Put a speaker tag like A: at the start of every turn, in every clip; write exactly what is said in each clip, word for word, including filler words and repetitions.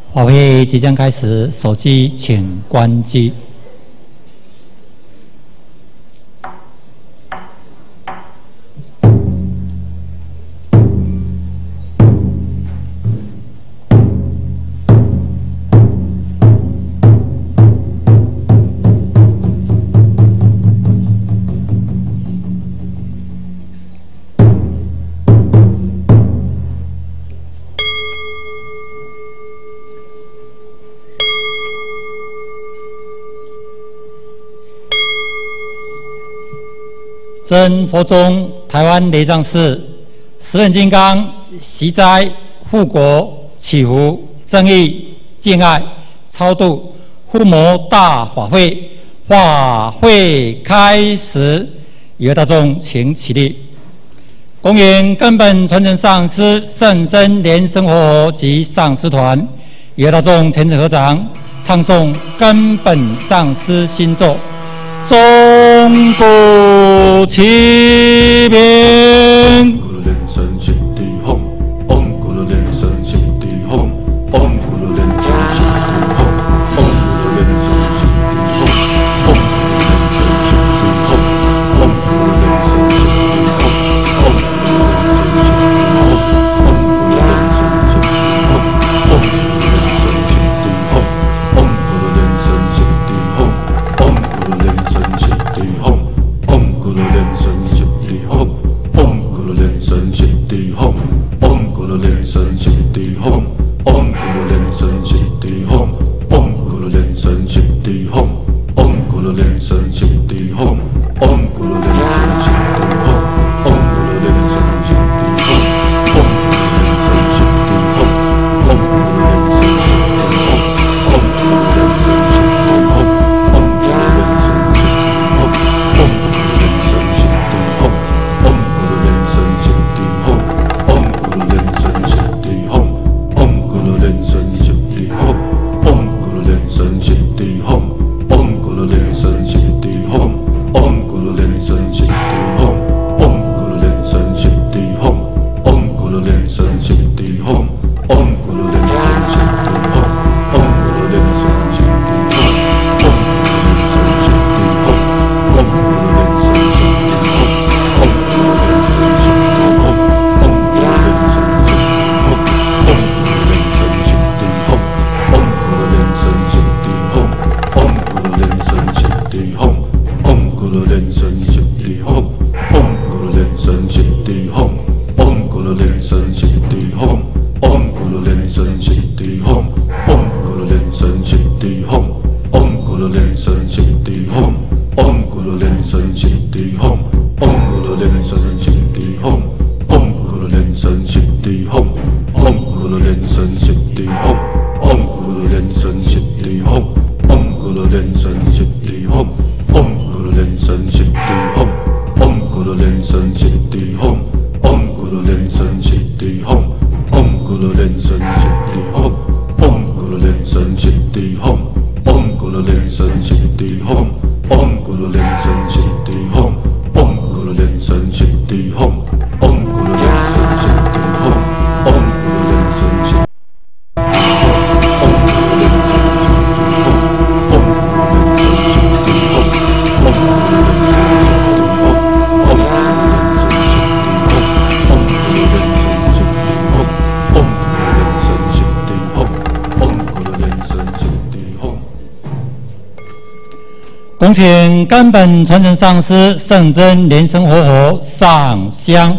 A: 法会即将开始，手机请关机。真佛宗台湾雷藏寺十轮金刚习斋护国祈福正义敬爱超度护摩大法会法会开始，以后大众请起立，恭迎根本传承上师圣僧莲生活佛及上师团，以后大众虔诚合掌，唱诵根本上师新咒。钟鼓齐鸣。恭请根本传承上师圣真莲生活佛上香。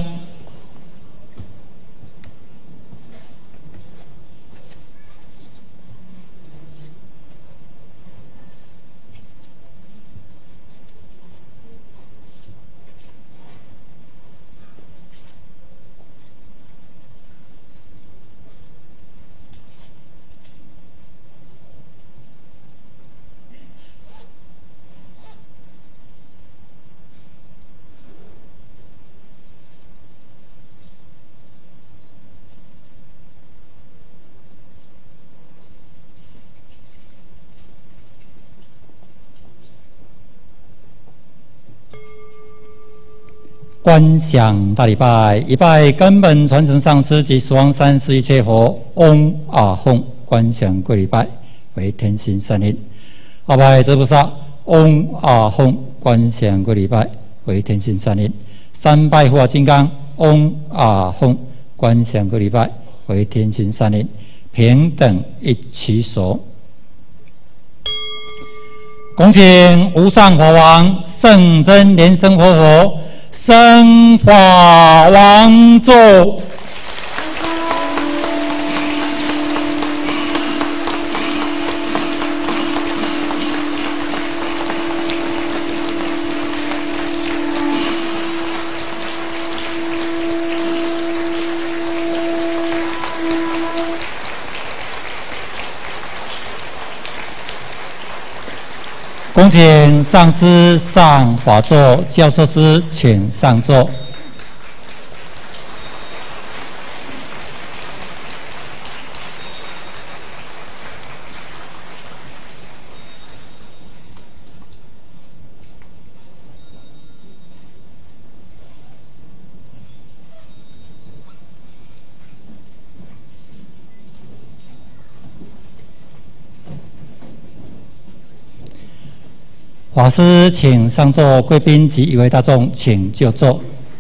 A: 观想大礼拜，一拜根本传承上师及十方三世一切佛，嗡啊吽。 观想跪礼拜为天心善因。阿拜遮菩萨，嗡阿吽观想跪礼拜为天心善因。三拜护法金刚，嗡阿吽观想跪礼拜为天心善因。平等一起手。恭请无上法王圣真莲生活佛升法王座。恭请上师上法座，教授师请上座。法师请上座，贵宾及一位大众请就座。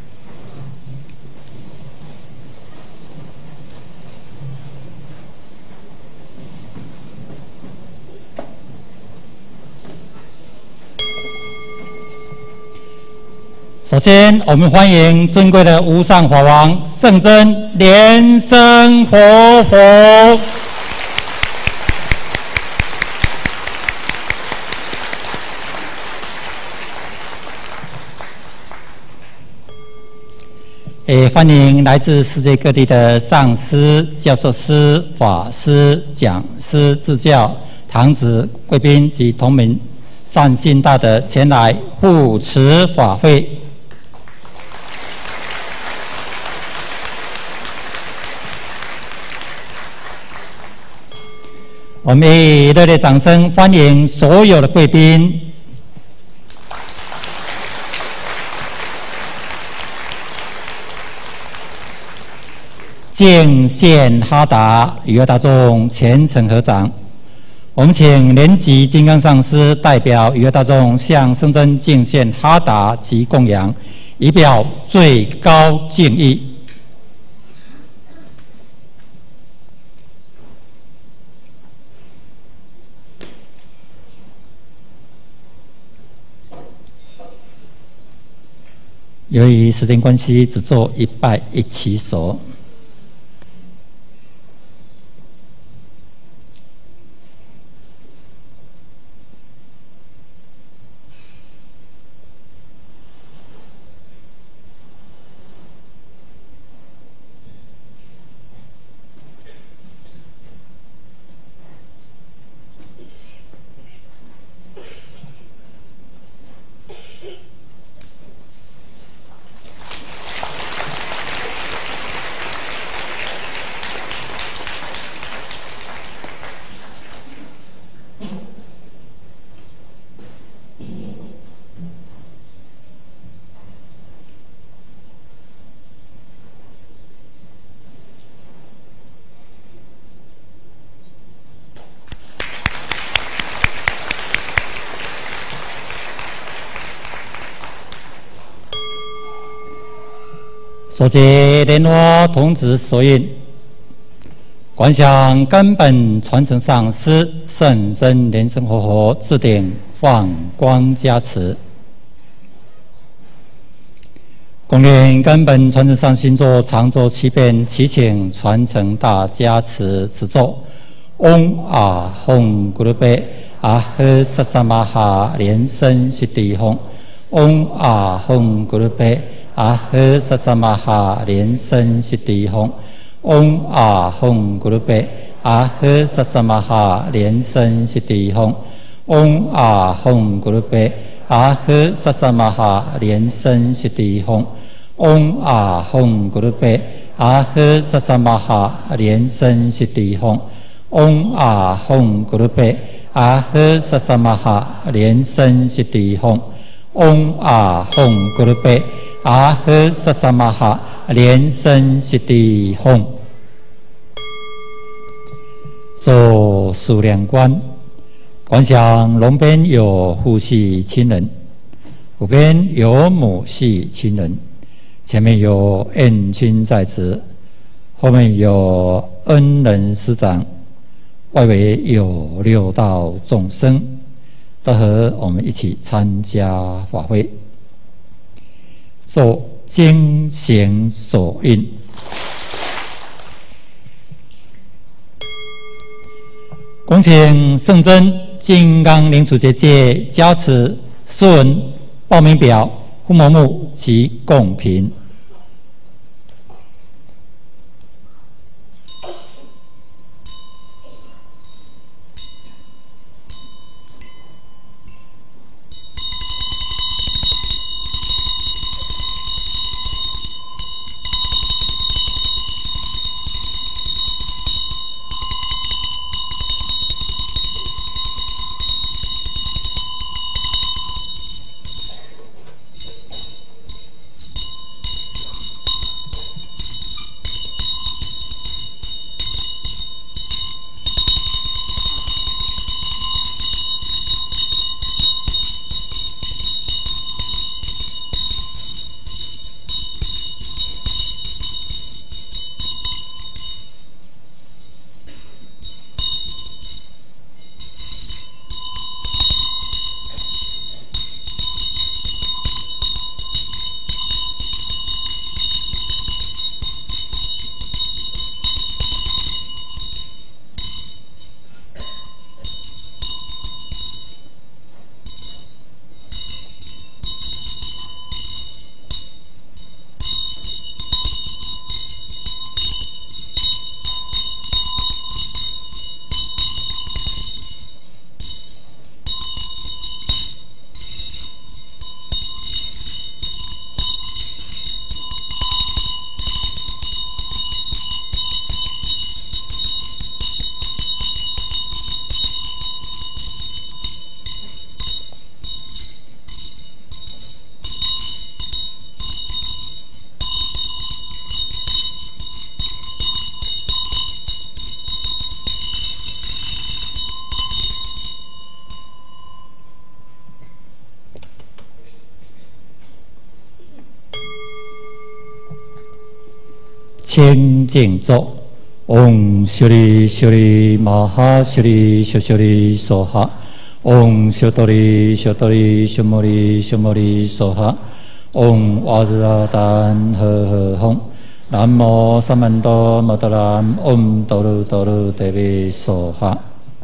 A: 首先，我们欢迎尊贵的无上法王圣真莲生活佛。也欢迎来自世界各地的上师、教授师、法师、讲师、自教、堂子、贵宾及同门善心大德前来护持法会。我们以热烈掌声欢迎所有的贵宾。敬献哈达，与会大众虔诚合掌。我们请莲吉金刚上师代表与会大众向圣真敬献哈达及供养，以表最高敬意。由于时间关系，只做一拜一起手。所结莲花童子所印，观想根本传承上师圣真莲生活佛置顶放光加持，恭念根本传承上星座常作七遍，祈请传承大加持持咒：嗡啊吽咕噜贝阿呵萨萨玛哈莲生悉地吽，嗡啊吽咕噜贝。阿呵萨萨玛哈莲生悉地吽，嗡啊吽咕噜贝。阿呵萨萨玛哈莲生悉地吽，嗡啊吽咕噜贝。阿呵萨萨玛哈莲生悉地吽，嗡啊吽咕噜贝。阿呵萨萨玛哈莲生悉地吽，嗡啊吽咕噜贝。阿呵萨萨玛哈莲生悉地吽，嗡啊吽咕噜贝。阿呵萨萨玛哈莲生悉地吽。 做数量观，观想龙边有父系亲人，虎边有母系亲人，前面有燕亲在此，后面有恩人师长，外围有六道众生，都和我们一起参加法会，做经行所印。恭请圣真金刚灵处结界加持书文报名表、护摩木及贡品。清净咒，唵修利修利玛哈修利修修利梭哈，唵修多利修多利修摩利修摩利梭哈，唵瓦兹拉丹呵呵吽，南无萨曼多摩多南，唵多鲁多鲁德比梭哈。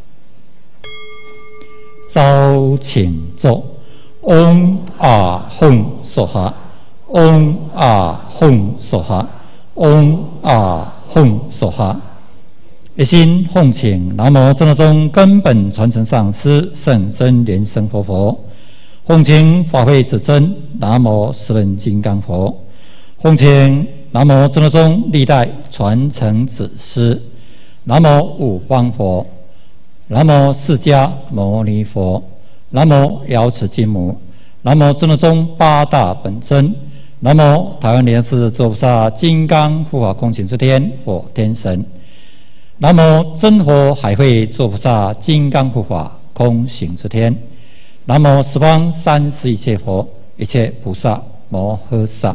A: 招请咒，唵啊吽梭哈，唵啊吽梭哈。唵啊吽梭哈，一心奉请南无真如宗根本传承上师圣真莲生活佛，奉请法会至真南无十轮金刚佛，奉请南无真如宗历代传承子师，南无五方佛，南无释迦牟尼佛，南无瑶池金母，南无真如宗八大本尊。南无台湾莲师诸菩萨金刚护法恭请之天火天神，南无真佛海会诸菩萨金刚护法空行之天，南无十方三世一切佛一切菩萨摩诃萨。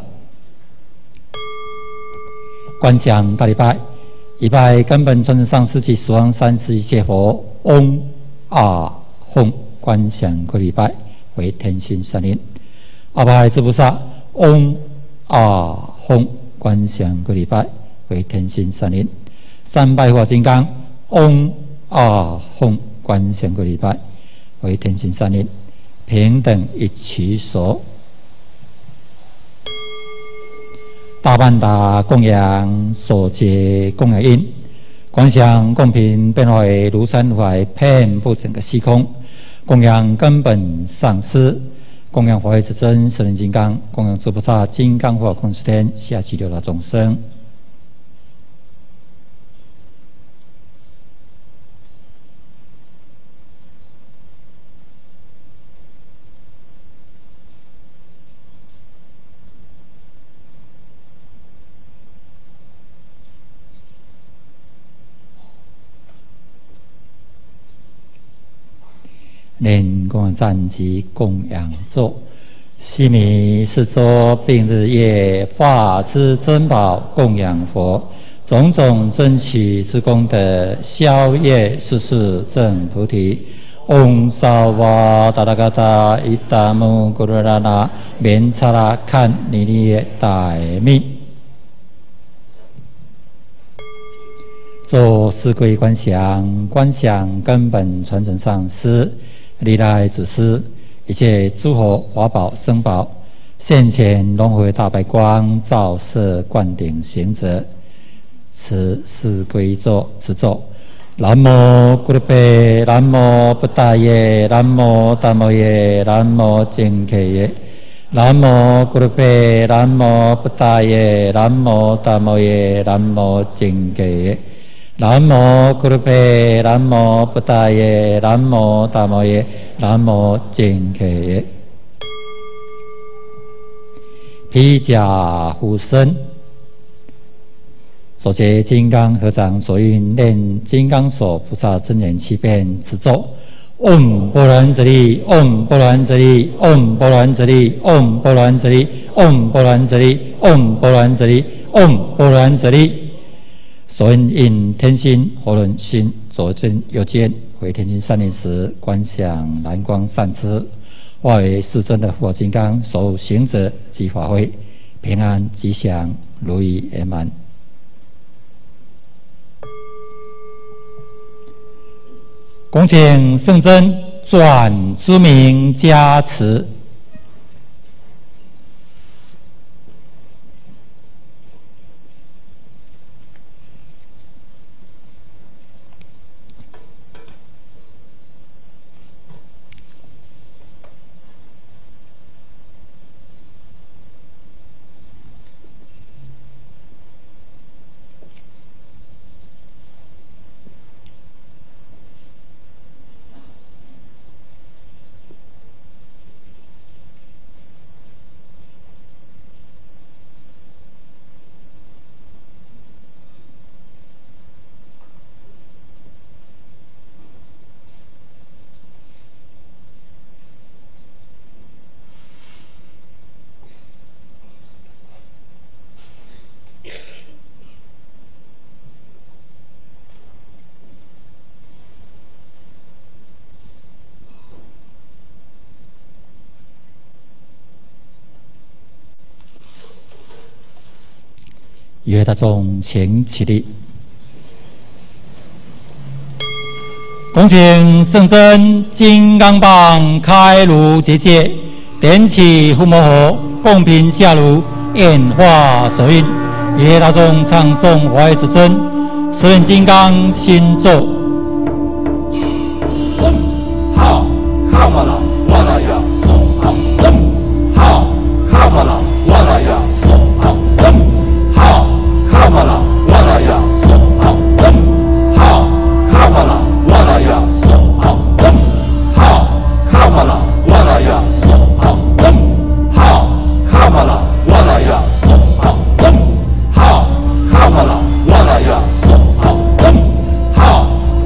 A: 观想大礼拜，礼拜根本传承上师及十方三世一切佛，唵啊吽，观想个礼拜为天心三念，阿拜诸菩萨。唵啊吽，观想个礼拜为天心三念，三拜化金刚。唵啊吽，观想个礼拜为天心三念，平等一起手。大半打供养所结供养印，观想供品变化为如山如海，遍布整个虚空，供养根本上师。供养法会至真神人金刚，供养诸菩萨金刚护法空十天下济六道众生。 念供赞及供养咒。悉弥四周并日夜化之珍宝供养佛，种种珍奇之功德，消业世世正菩提。嗡萨瓦达拉嘎达伊达姆古鲁拉拉棉查拉堪尼利耶大密。做四归观想，观想根本传承上师，历来祖师。一切诸佛法宝僧宝现前轮回大白光，照射灌顶行者，此四归咒持咒：南无咕噜贝，南无布达耶，南无达摩耶，南无净伽耶。南无咕噜贝，南无布达耶，南无达摩耶，南无净伽耶。南无咕噜贝，南无布达耶，南无达摩耶，南无净伽耶。披甲护身，手结金刚合掌，手印念金刚手菩萨真言七遍持咒：嗡波罗蜜利，嗡波罗蜜利，嗡波罗蜜利，嗡波罗蜜利，嗡波罗蜜利，嗡波罗蜜利，嗡波罗蜜利。手印印天心、火轮心，左肩、右肩为天心三念时，观想蓝光散之，化为世尊的护法金刚，守护行者及法会，平安吉祥，如意圆满。恭请圣真转之名加持。一位大众请起立，恭请圣真金刚棒开炉结界，点起护摩火，供品下炉，演化手印。一位大众唱诵华严之真十念金刚心咒。嗡好卡玛拉瓦拉呀颂好。嗡好卡玛拉瓦拉呀颂好。嗡好卡玛拉瓦拉呀颂好。嗡好卡玛拉瓦拉呀颂好。嗡好卡玛拉瓦拉呀颂好。嗡好卡玛拉瓦拉呀颂好。嗡好卡玛拉瓦拉呀颂好。嗡好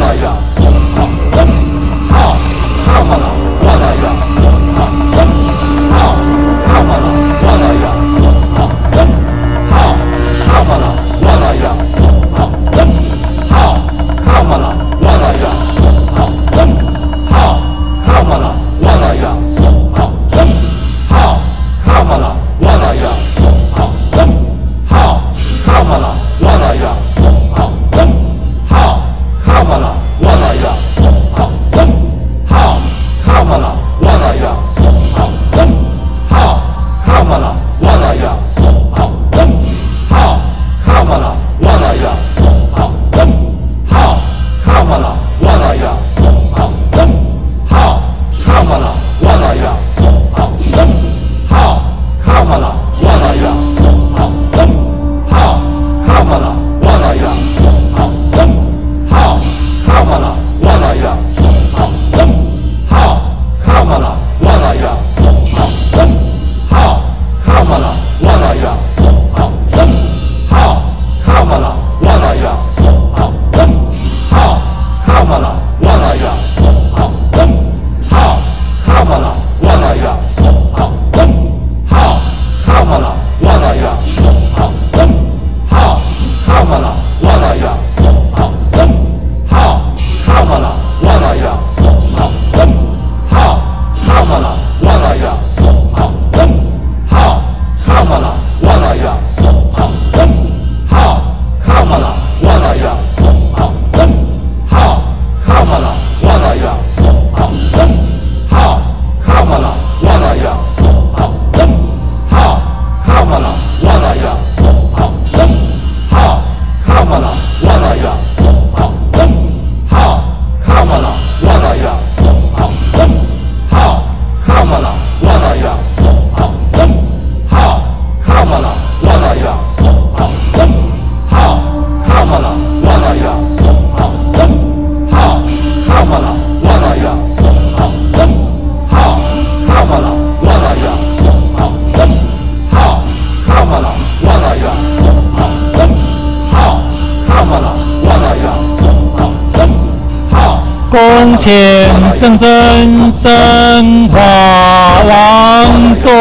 A: 恭请圣真升华王座。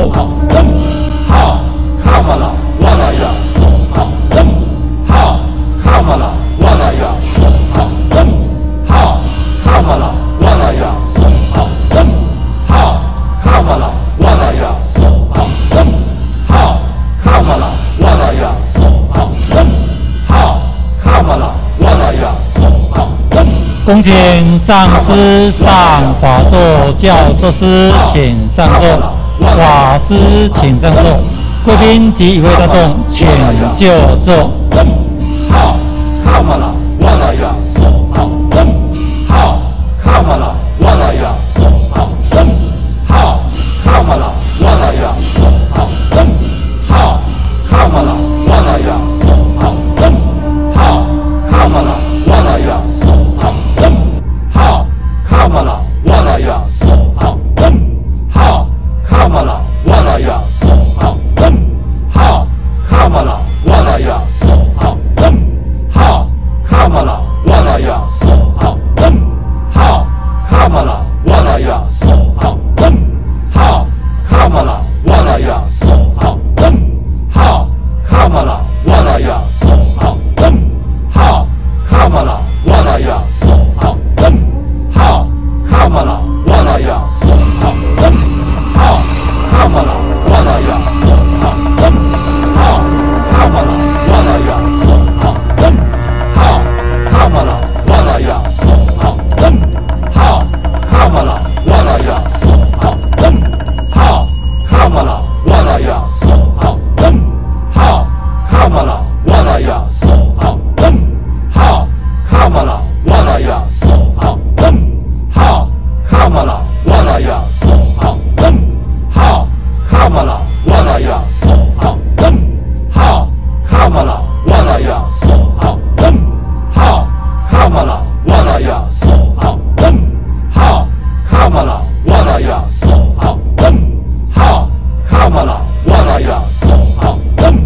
A: 恭请上师上华座，教授师请上座，法师请上座，贵宾及与会大众请就座。好，卡玛拉瓦拉雅索好，好，卡玛拉瓦拉雅索好，好，卡玛拉瓦拉雅索好，好，卡玛拉瓦拉雅索好，好，卡玛拉瓦拉雅索好。好，卡玛拉瓦拉雅索好，好，卡玛拉瓦拉雅索好，好，卡玛拉瓦拉雅索好，好，卡玛拉瓦拉雅索好，好，卡玛拉瓦拉雅索好，好，卡玛拉瓦拉雅索好，好，卡玛拉瓦拉雅索好，好，卡玛拉瓦拉雅索好。好，卡玛拉瓦拉雅索好，好，卡玛拉瓦拉雅索好，好，卡玛拉瓦拉雅索好，好，卡玛拉瓦拉雅索好，好，卡玛拉瓦拉雅索好，好，卡玛拉瓦拉雅索好，好，卡玛拉瓦拉雅索好，好，卡玛拉瓦拉雅索好。好，卡玛拉瓦拉雅索好，好，卡玛拉瓦拉雅索好，好，卡玛拉瓦拉雅索好，好，卡玛拉瓦拉雅索好，好，卡玛拉瓦拉雅索好，好，卡玛拉瓦拉雅索好，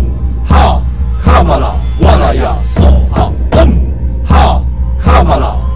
A: 好，卡玛拉瓦拉雅索好，好，卡玛拉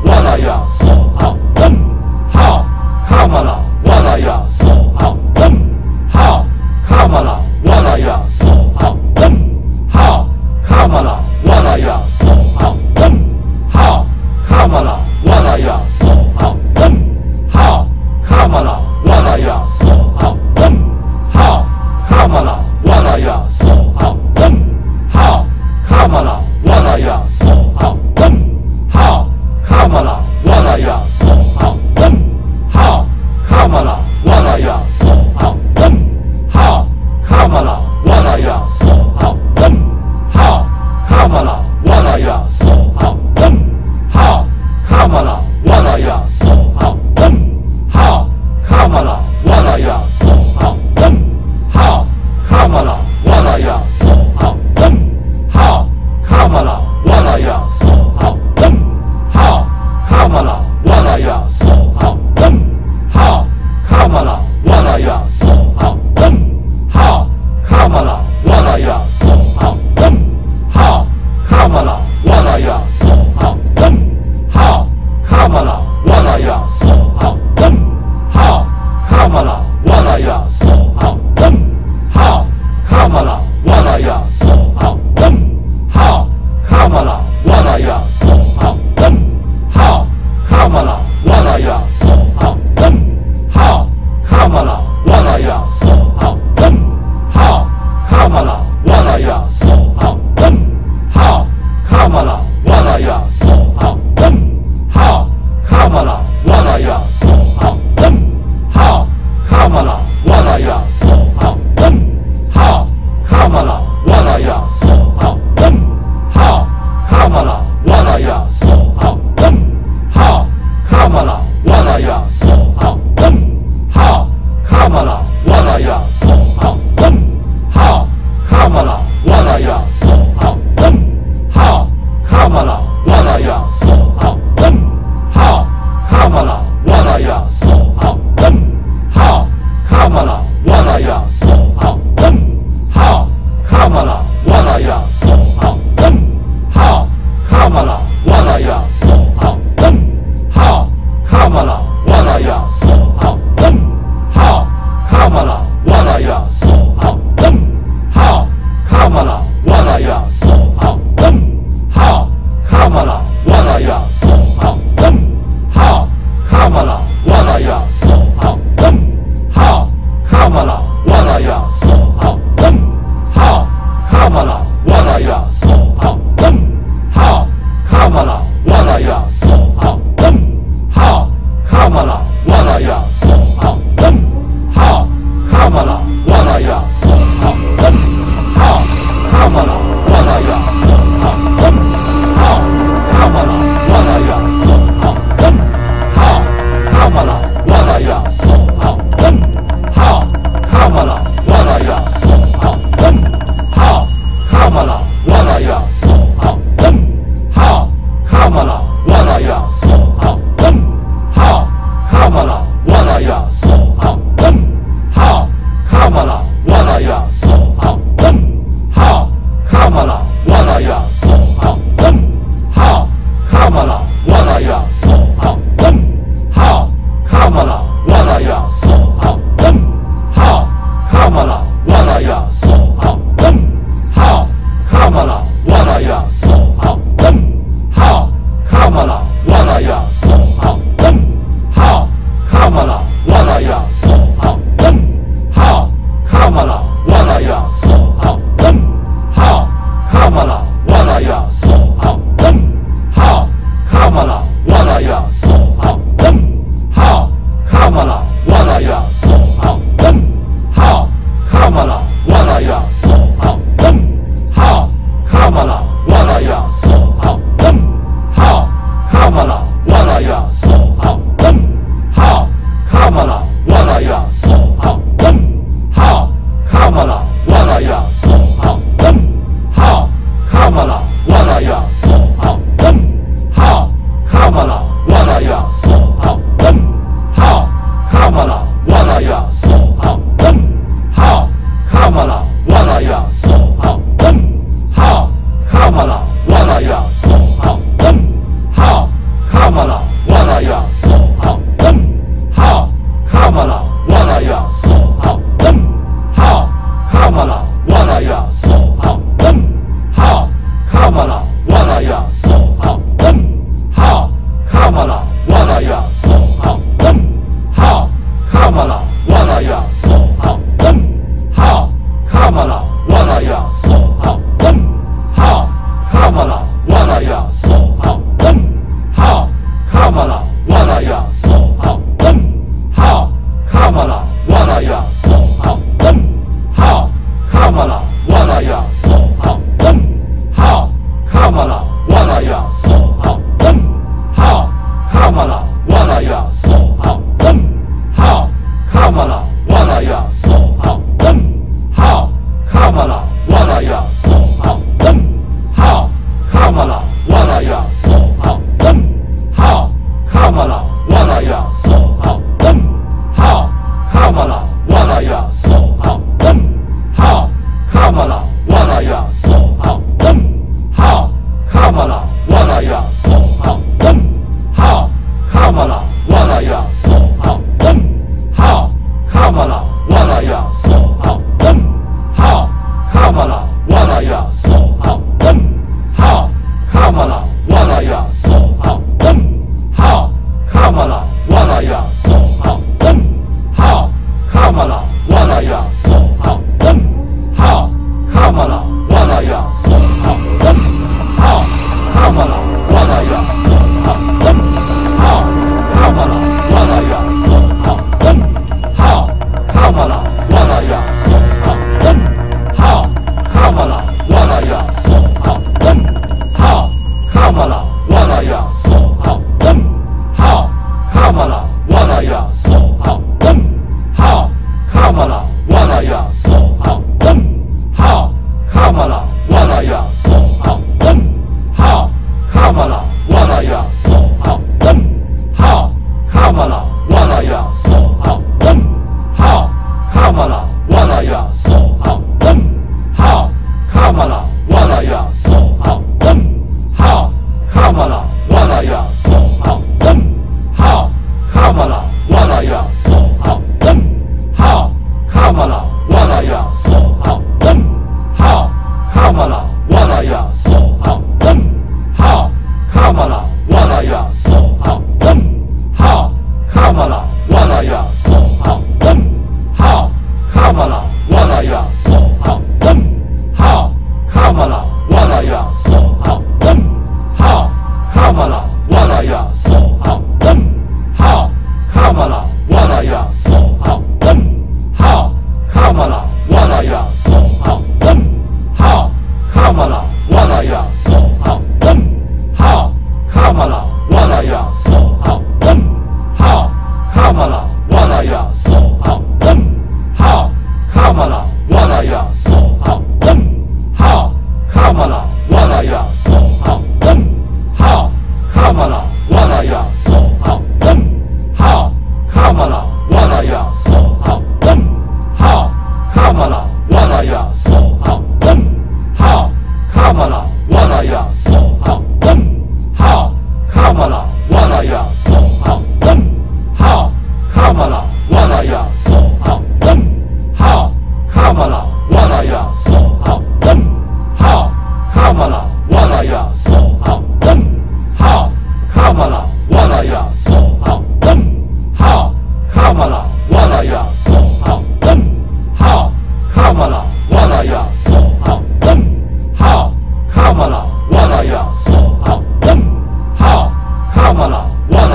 B: 呀梭哈，嗡哈卡玛拉哇啦呀梭哈，嗡哈卡玛拉哇啦呀梭哈，嗡哈卡玛拉哇啦呀梭哈，嗡哈卡玛拉哇啦呀梭哈，嗡哈卡玛拉哇啦呀梭哈，嗡哈卡玛拉哇啦呀梭哈，嗡哈卡玛拉哇啦呀梭哈，嗡哈卡玛拉哇啦呀梭哈，嗡哈卡玛拉哇啦呀梭哈，嗡哈卡玛拉哇啦呀梭哈，嗡哈卡玛拉哇啦呀梭哈，嗡哈卡玛拉哇啦呀梭哈，嗡哈卡玛拉哇啦呀梭哈，嗡哈卡玛拉哇啦呀梭哈，嗡哈卡玛拉哇啦呀梭哈，嗡哈卡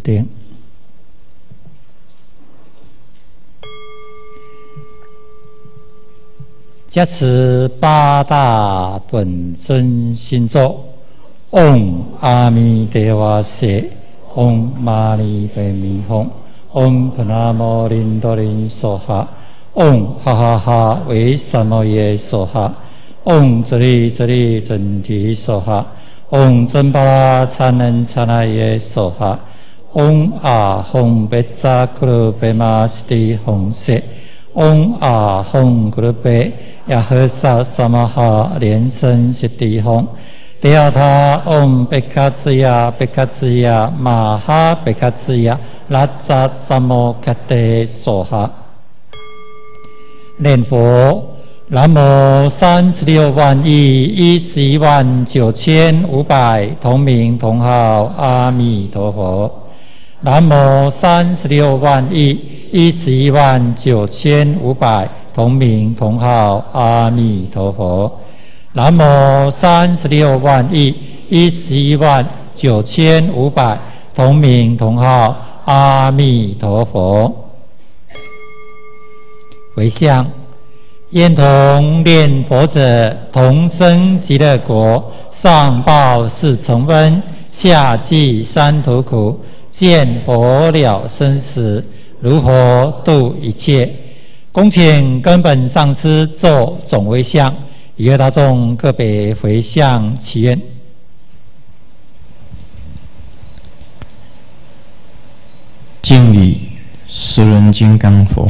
A: 定。加持八大本尊心咒：嗡阿弥陀佛舍，嗡玛尼呗咪吽，嗡普那摩林多林梭哈，嗡哈哈哈维萨摩耶梭哈，嗡这里这里真提梭哈，嗡真巴拉찬恩찬那耶梭哈，嗡阿吽贝扎库鲁贝玛斯蒂吽舍，嗡阿吽库鲁贝呀呵萨萨玛哈莲生悉地吽。第二塔嗡贝卡兹呀贝卡兹呀玛哈贝卡兹呀拉扎萨摩卡德梭哈。念佛，南无三十六万亿一十一万九千五百同名同号阿弥陀佛。南无三十六万亿一十一万九千五百同名同号阿弥陀佛。南无三十六万亿一十一万九千五百同名同号阿弥陀佛。回向，愿同念佛者同生极乐国，上报四重恩，下济三途苦。见佛了生死，如何度一切？恭请根本上师做总回向，与会大众个别回向祈愿。
C: 敬礼十轮金刚佛，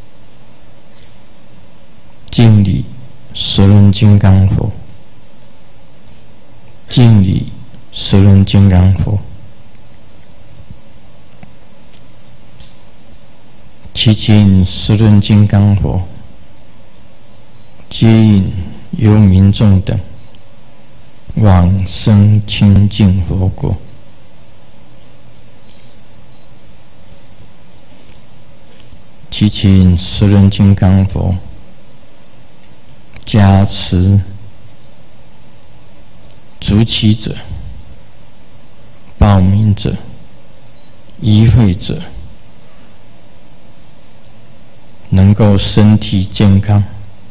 C: 敬礼十轮金刚佛，敬礼十轮金刚佛。祈请十轮金刚佛接引幽冥众等往生清净佛国。祈请十轮金刚佛加持主起者、报名者、依会者能够身体健康，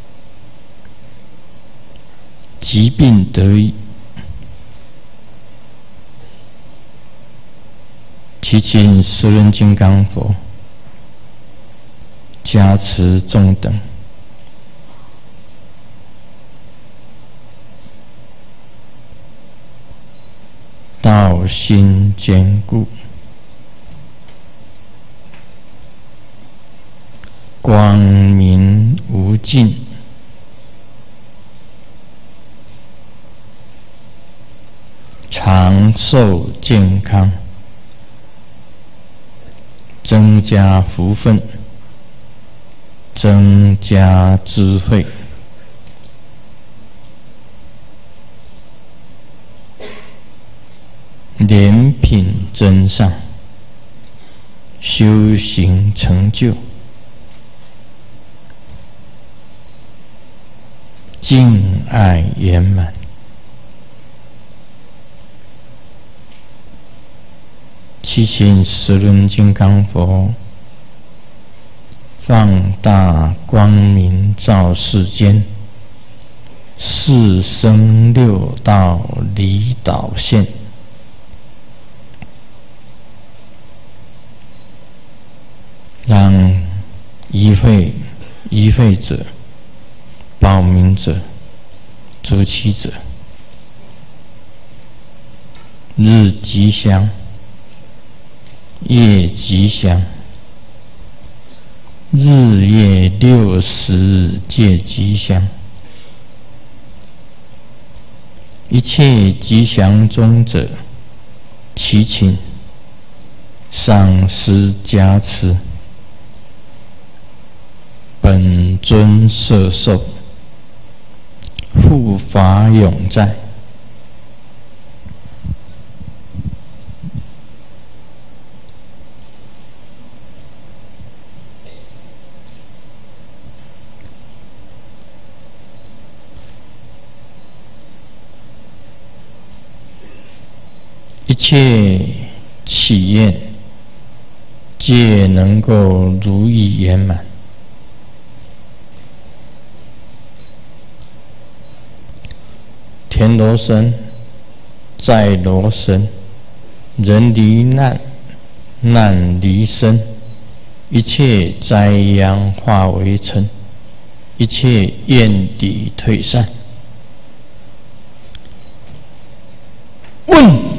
C: 疾病得医。祈请十轮金刚佛加持众等，道心坚固，光明无尽，长寿健康，增加福分，增加智慧，莲品增上，修行成就，敬爱圆满。祈请十轮金刚佛放大光明照世间，四生六道离岛现，让依会依会者、报名者、周期者日吉祥，夜吉祥，日夜六时皆吉祥，一切吉祥中者，祈请上师加持，本尊摄受，护法永在。一切祈愿皆能够如意圆满。田螺身，在螺身，人离难，难离身，一切灾殃化为尘，一切怨敌退散。问：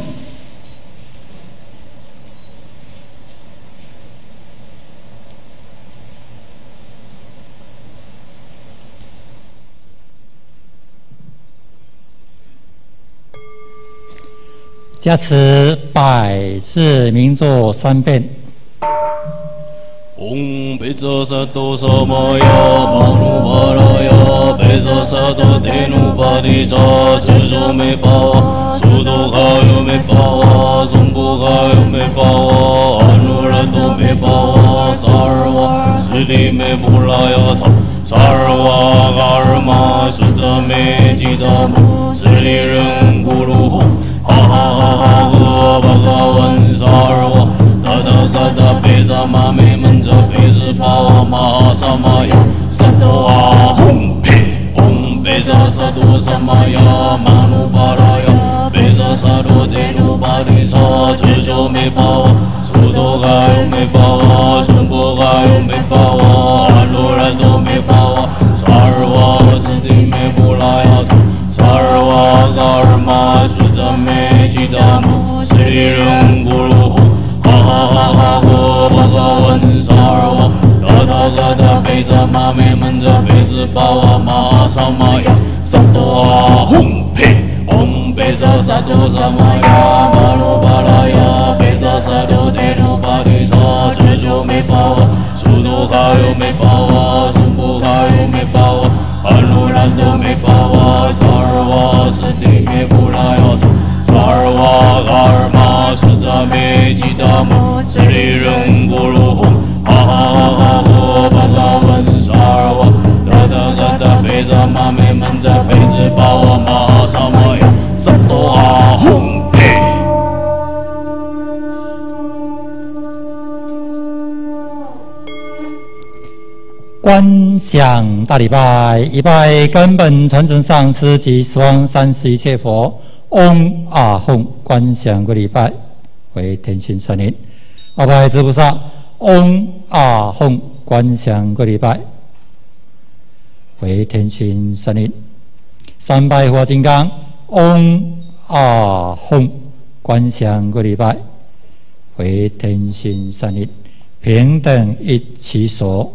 A: 加持百字明咒三遍。
B: 嗡贝扎萨多萨玛呀，玛努巴拉呀，贝扎萨多德努巴提扎，智咒没巴瓦，苏多卡尤没巴瓦，松布卡尤没巴瓦，阿努拉多没巴瓦，萨尔瓦，斯蒂没布拉呀草，萨尔瓦嘎尔玛，苏扎没吉达姆，斯里人咕噜哄，哈哈哈哈哈，巴嘎文萨尔瓦。达达达达贝扎玛美门扎贝兹巴瓦玛萨玛呀萨多啊轰呸嗡贝扎萨多萨玛呀玛努巴拉呀贝扎萨多德努巴提查智咒没巴瓦苏多嘎尤没巴瓦顺波嘎尤没巴瓦阿罗兰多没巴瓦萨尔瓦斯蒂没布拉呀萨尔瓦嘎尔玛苏扎美吉达姆斯里人咕噜哄。哈哈哈哈哈！巴嘎文萨尔瓦，达达嘎达贝扎玛美门扎贝兹巴瓦玛萨玛呀，萨多啊轰呸！嗡贝扎萨多萨玛呀，玛努巴拉呀，贝扎萨多德努巴提查，智咒没巴瓦，苏多卡尤没巴瓦，松布卡尤没巴瓦，阿努兰多没巴瓦，萨尔瓦斯蒂没布拉呀草。萨尔瓦嘎尔玛苏扎美吉达姆斯里人咕噜哄，哈哈哈哈哈！巴嘎文萨尔瓦，达达嘎达贝扎玛美门扎贝兹巴瓦玛萨玛呀，萨多啊轰呸！
A: 观想大礼拜，一拜根本传承上师及十方三世一切佛。嗡阿吽，观想个礼拜为天心神灵。二拜智菩萨，嗡阿吽，观想个礼拜为天心神灵。三拜火金刚，嗡阿吽，观想个礼拜为天心神灵。平等一起手。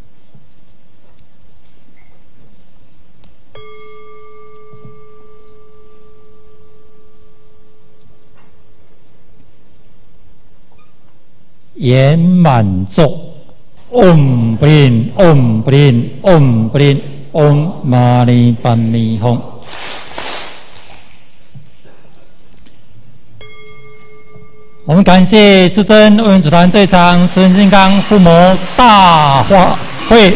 A: 圆满咒，嗡不灵，嗡不灵，嗡不灵，嗡玛尼般弥吽。我们感谢师尊为我们主团这场十人金刚护摩大法会。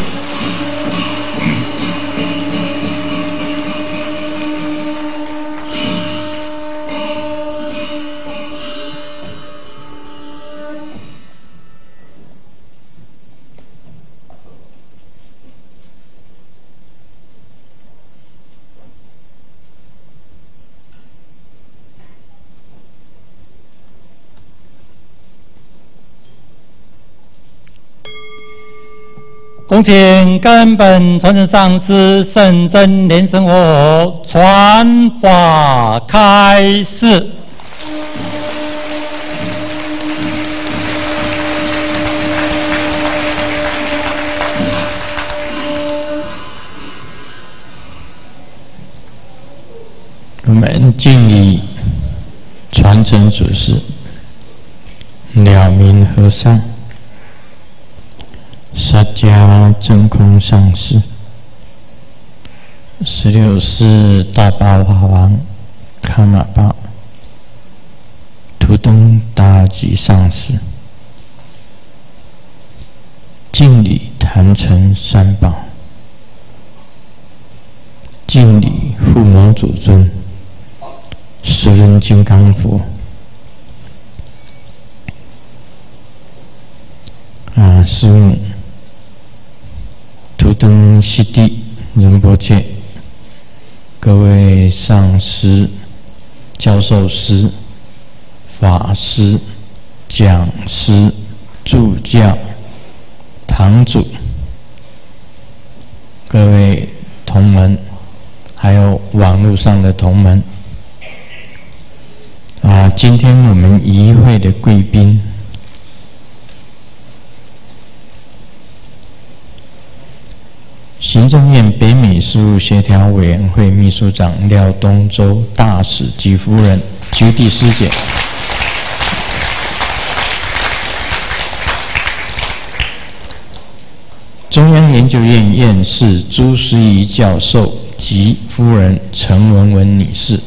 A: 恭请根本传承上师圣真莲生活传法开示。
C: 我们敬礼传承祖师了明和尚。萨迦真空上师，十六世大宝法王卡玛巴，图登大吉上师，敬礼坛城三宝，敬礼护摩祖尊，十人金刚佛。 师母图登西地仁波切，各位上师、教授师、法师、讲师、助教、堂主，各位同门，还有网络上的同门啊！今天我们仪会的贵宾，行政院北美事务协调委员会秘书长廖东洲大使及夫人居地师姐，中央研究院院士朱思仪教授及夫人陈文文女士，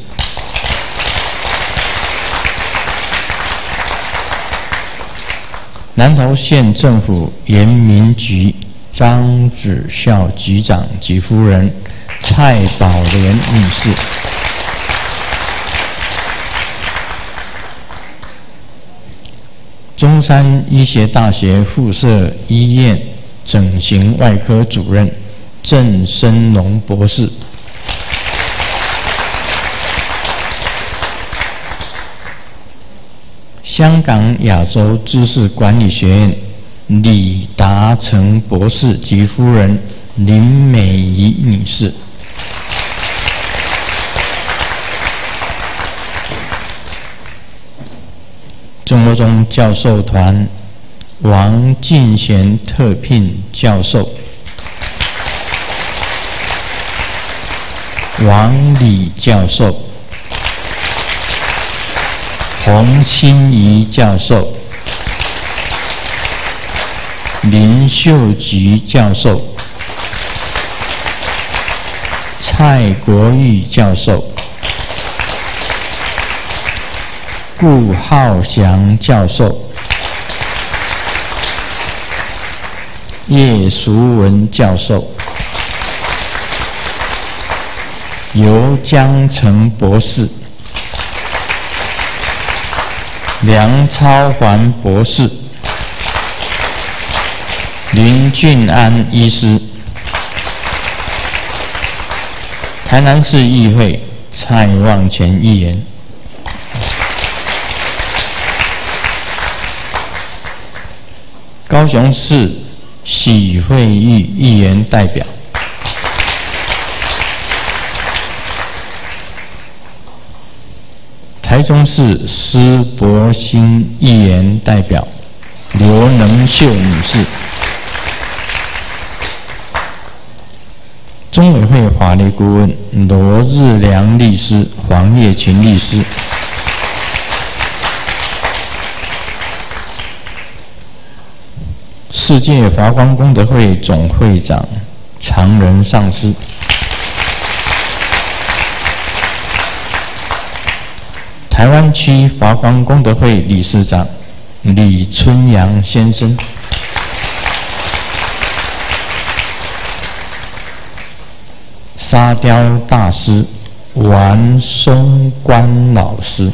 C: 南投县政府原民局张子孝局长及夫人蔡宝莲女士，中山医学大学附设医院整形外科主任郑生龙博士，香港亚洲知识管理学院李达成博士及夫人林美仪女士，中国中教授团王进贤特聘教授，王礼教授、洪心怡教授、林秀菊教授、蔡国玉教授、顾浩翔教授、叶淑文教授、尤江成博士、梁超环博士、林俊安医师，台南市议会蔡旺全议员，高雄市许慧玉议员代表，台中市施伯兴议员代表刘能秀女士，中委会法律顾问罗日良律师、黄叶群律师，世界华光功德会总会长常仁上师，台湾区华光功德会理事长李春阳先生，沙雕大师王松关老师，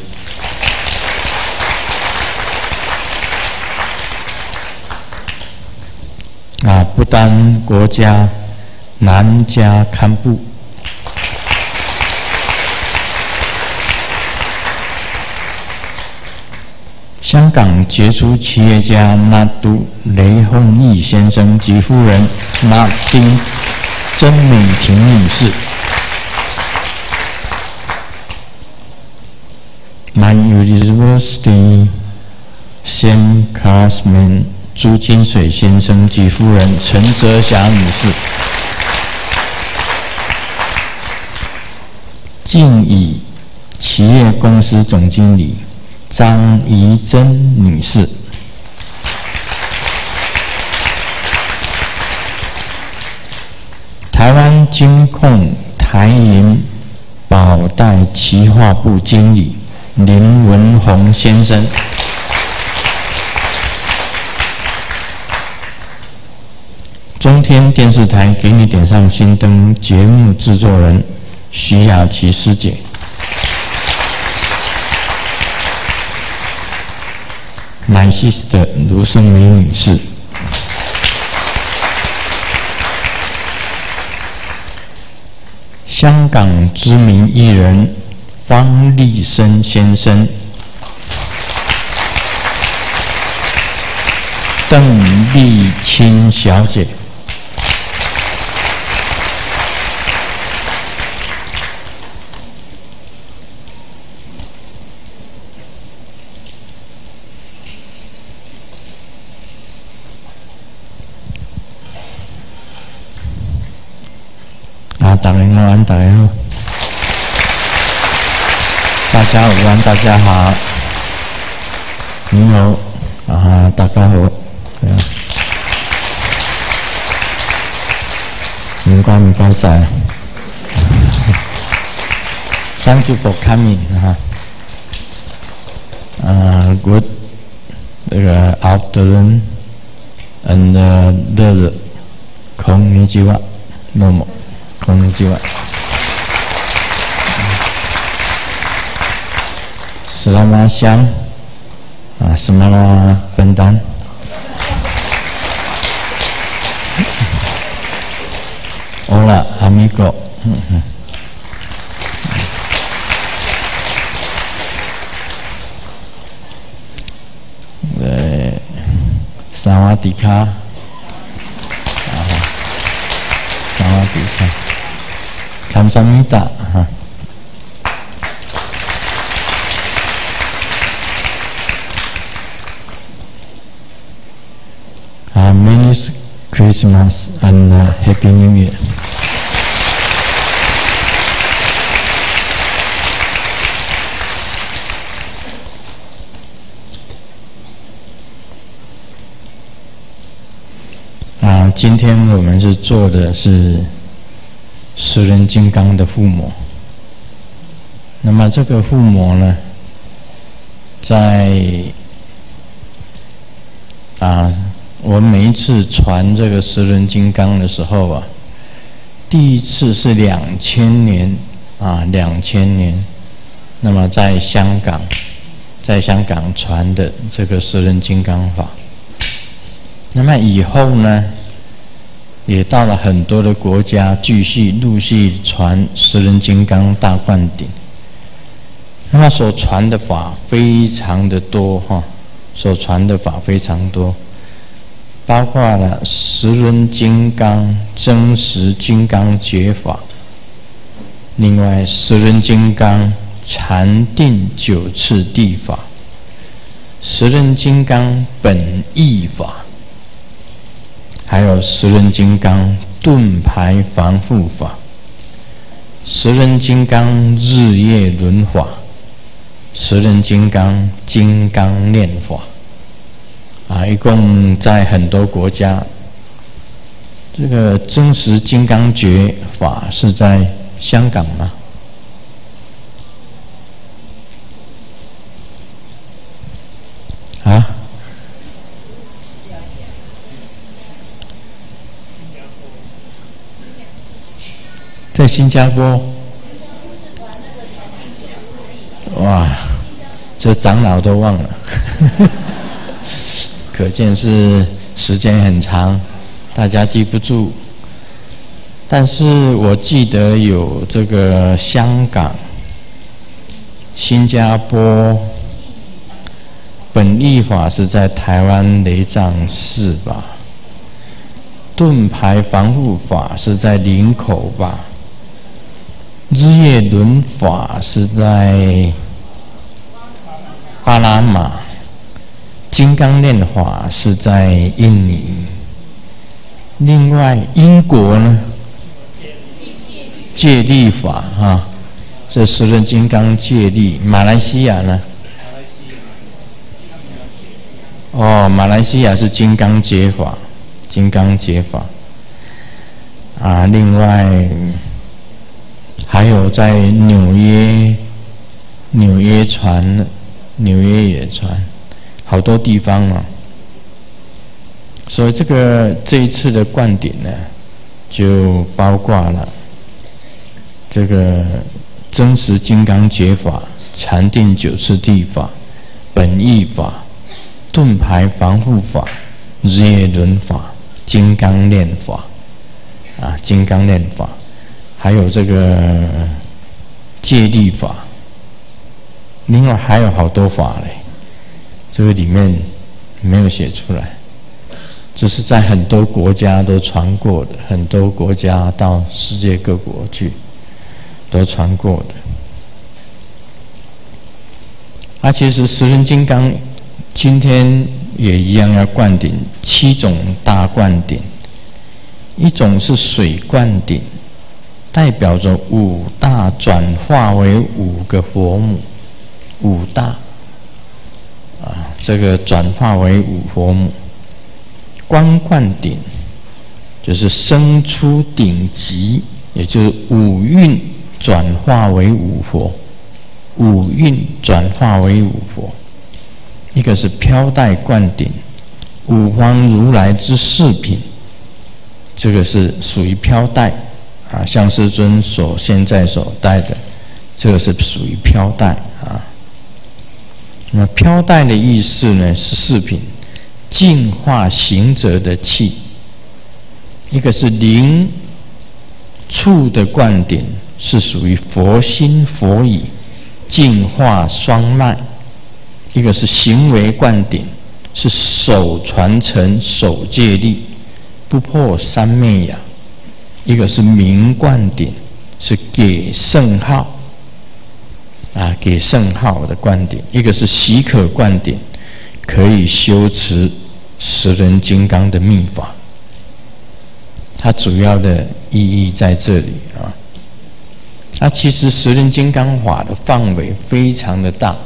C: 啊，不丹国家南迦堪布，香港杰出企业家纳都雷宏毅先生及夫人纳丁曾美婷女士， My University same classmate 朱金水先生及夫人陈哲霞女士，静怡企业公司总经理张怡珍女士，台湾金控台银保代企划部经理林文宏先生，中天电视台给你点上心灯节目制作人徐雅琪师姐，My sister 卢胜美女士， 香港知名艺人方力申先生、邓丽清小姐。啊，大家午安，大家好。大家午安，大家好。你好，啊，大家好。唔該唔該晒。Thank you for coming 哈。啊 ，good 那个 afternoon and the こんにちはどうもこんにちは。Selamat siang, ah, selamat bentang. Hola, amigo. Eh, Sawadika. Sawadika. Kamsahamnida. Uh, Merry Christmas and uh, Happy New Year.啊，今天我们是做的是十人金刚的附魔。那么这个附魔呢，在啊。我们每一次传这个十人金刚的时候啊，第一次是两千年啊，两千年，那么在香港，在香港传的这个十人金刚法。那么以后呢，也到了很多的国家，继续陆续传十人金刚大灌顶。那么所传的法非常的多哈，所传的法非常多。包括了十人金刚真实金刚解法，另外十人金刚禅定九次地法，十人金刚本意法，还有十人金刚盾牌防护法，十人金刚日夜轮法，十人金刚金刚念法。啊，一共在很多国家，这个真实金刚诀法是在香港吗？啊？在新加坡？哇，这长老都忘了。可见是时间很长，大家记不住。但是我记得有这个香港、新加坡，本意法是在台湾雷藏寺吧？盾牌防护法是在林口吧？日夜轮法是在巴拿马。金刚念法是在印尼，另外英国呢，戒律法啊，这十人金刚戒律。马来西亚呢？哦，马来西亚是金刚解法，金刚解法啊。另外还有在纽约，纽约传，纽约也传。好多地方啊，所以这个这一次的灌顶呢，就包括了这个真实金刚解法、禅定九次地法、本意法、盾牌防护法、日夜轮法、金刚念法啊，金刚念法。 还有这个戒律法，另外还有好多法嘞，这个里面没有写出来。这是在很多国家都传过的，很多国家到世界各国去都传过的。啊，其实十轮金刚今天也一样要灌顶七种大灌顶，一种是水灌顶，代表着五大转化为五个佛母，五大啊，这个转化为五佛母。光灌顶就是生出顶级，也就是五蕴转化为五佛，五蕴转化为五佛。一个是飘带灌顶，五方如来之饰品，这个是属于飘带啊，像师尊所现在所戴的，这个是属于飘带啊。那么飘带的意思呢，是饰品。净化行者的气，一个是灵处的灌顶，是属于佛心佛意，净化双脉；一个是行为灌顶，是守传承、守戒律，不破三昧呀；一个是名灌顶，是给圣号啊，给圣号的灌顶；一个是喜可灌顶。可以修持十轮金刚的密法，它主要的意义在这里啊。它其实十轮金刚法的范围非常的大，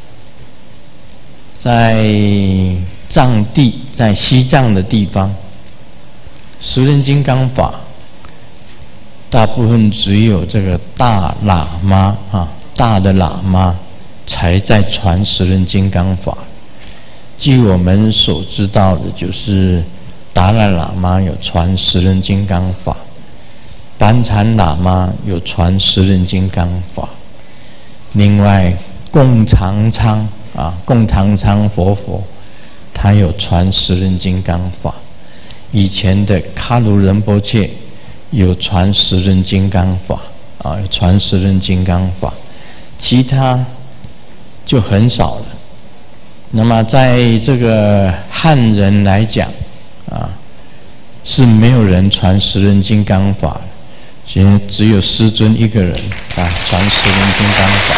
C: 在藏地，在西藏的地方，十轮金刚法大部分只有这个大喇嘛啊，大的喇嘛才在传十轮金刚法。据我们所知道的，就是达赖喇嘛有传十轮金刚法，班禅喇嘛有传十轮金刚法，另外贡长昌啊，贡长昌佛佛，他有传十轮金刚法。以前的喀卢仁波切有传十轮金刚法啊，有传十轮金刚法，其他就很少了。那么在这个汉人来讲啊，是没有人传十轮金刚法，其实只有师尊一个人啊传十轮金刚法。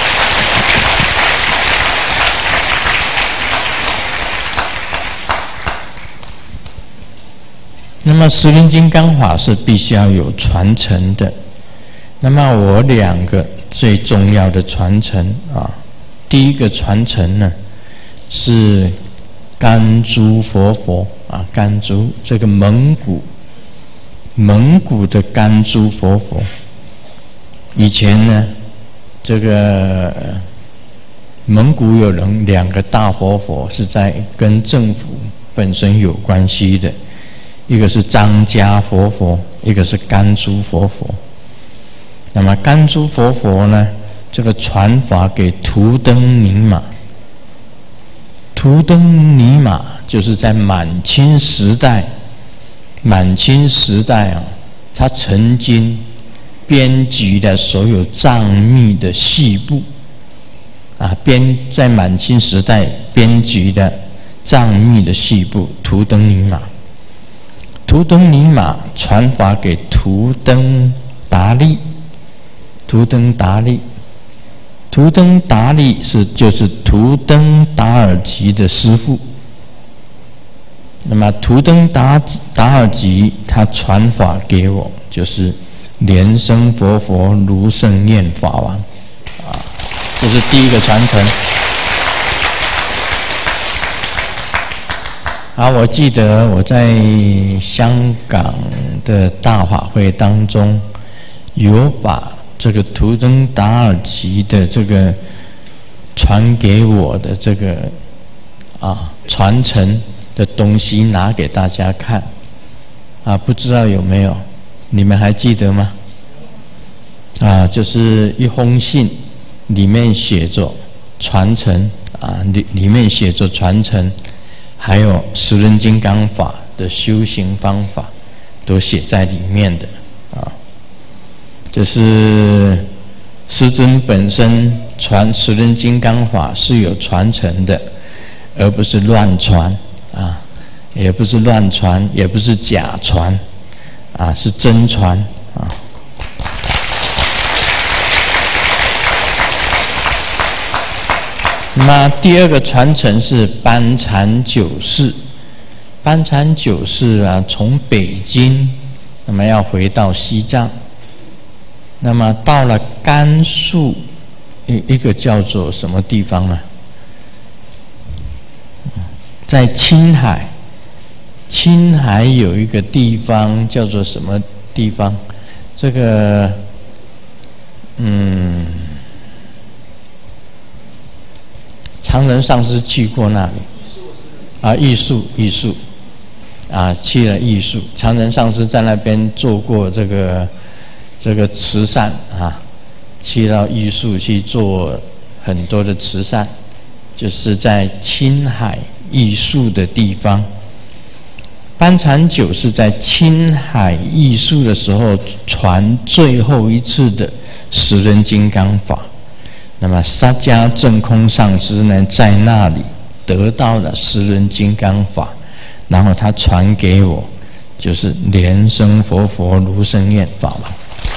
C: 那么十轮金刚法是必须要有传承的。那么我两个最重要的传承啊，第一个传承呢，是甘珠佛佛啊，甘珠这个蒙古，蒙古的甘珠佛佛。以前呢，这个蒙古有人两个大佛佛是在跟政府本身有关系的，一个是张家佛佛，一个是甘珠佛佛。那么甘珠佛佛呢，这个传法给图登尼玛。图登尼玛就是在满清时代，满清时代啊，他曾经编辑了所有藏密的细部啊，编在满清时代编辑的藏密的细部。图登尼玛，图登尼玛传法给图登达利，图登达利。图登达利是就是图登达尔吉的师父。那么图登达达尔吉他传法给我，就是莲生佛佛如圣念法王啊，这是第一个传承。啊，我记得我在香港的大法会当中，有把这个图登达尔吉的这个传给我的这个啊传承的东西拿给大家看啊，不知道有没有？你们还记得吗？啊，就是一封信，里面写着传承啊，里里面写着传承，还有十轮金刚法的修行方法，都写在里面的啊。 就是师尊本身传十轮金刚法是有传承的，而不是乱传啊，也不是乱传，也不是假传啊，是真传啊。那第二个传承是班禅九世，班禅九世啊，从北京，那么要回到西藏，那么到了甘肃一一个叫做什么地方呢？在青海，青海有一个地方叫做什么地方？这个，嗯。常人上师去过那里，啊，艺术艺术，啊，去了艺术。常人上师在那边做过这个这个慈善啊，去到艺术去做很多的慈善，就是在青海艺术的地方。班禅九是在青海艺术的时候传最后一次的十轮金刚法。那么沙迦正空上师呢，在那里得到了十轮金刚法，然后他传给我，就是莲生活佛卢生愿法门。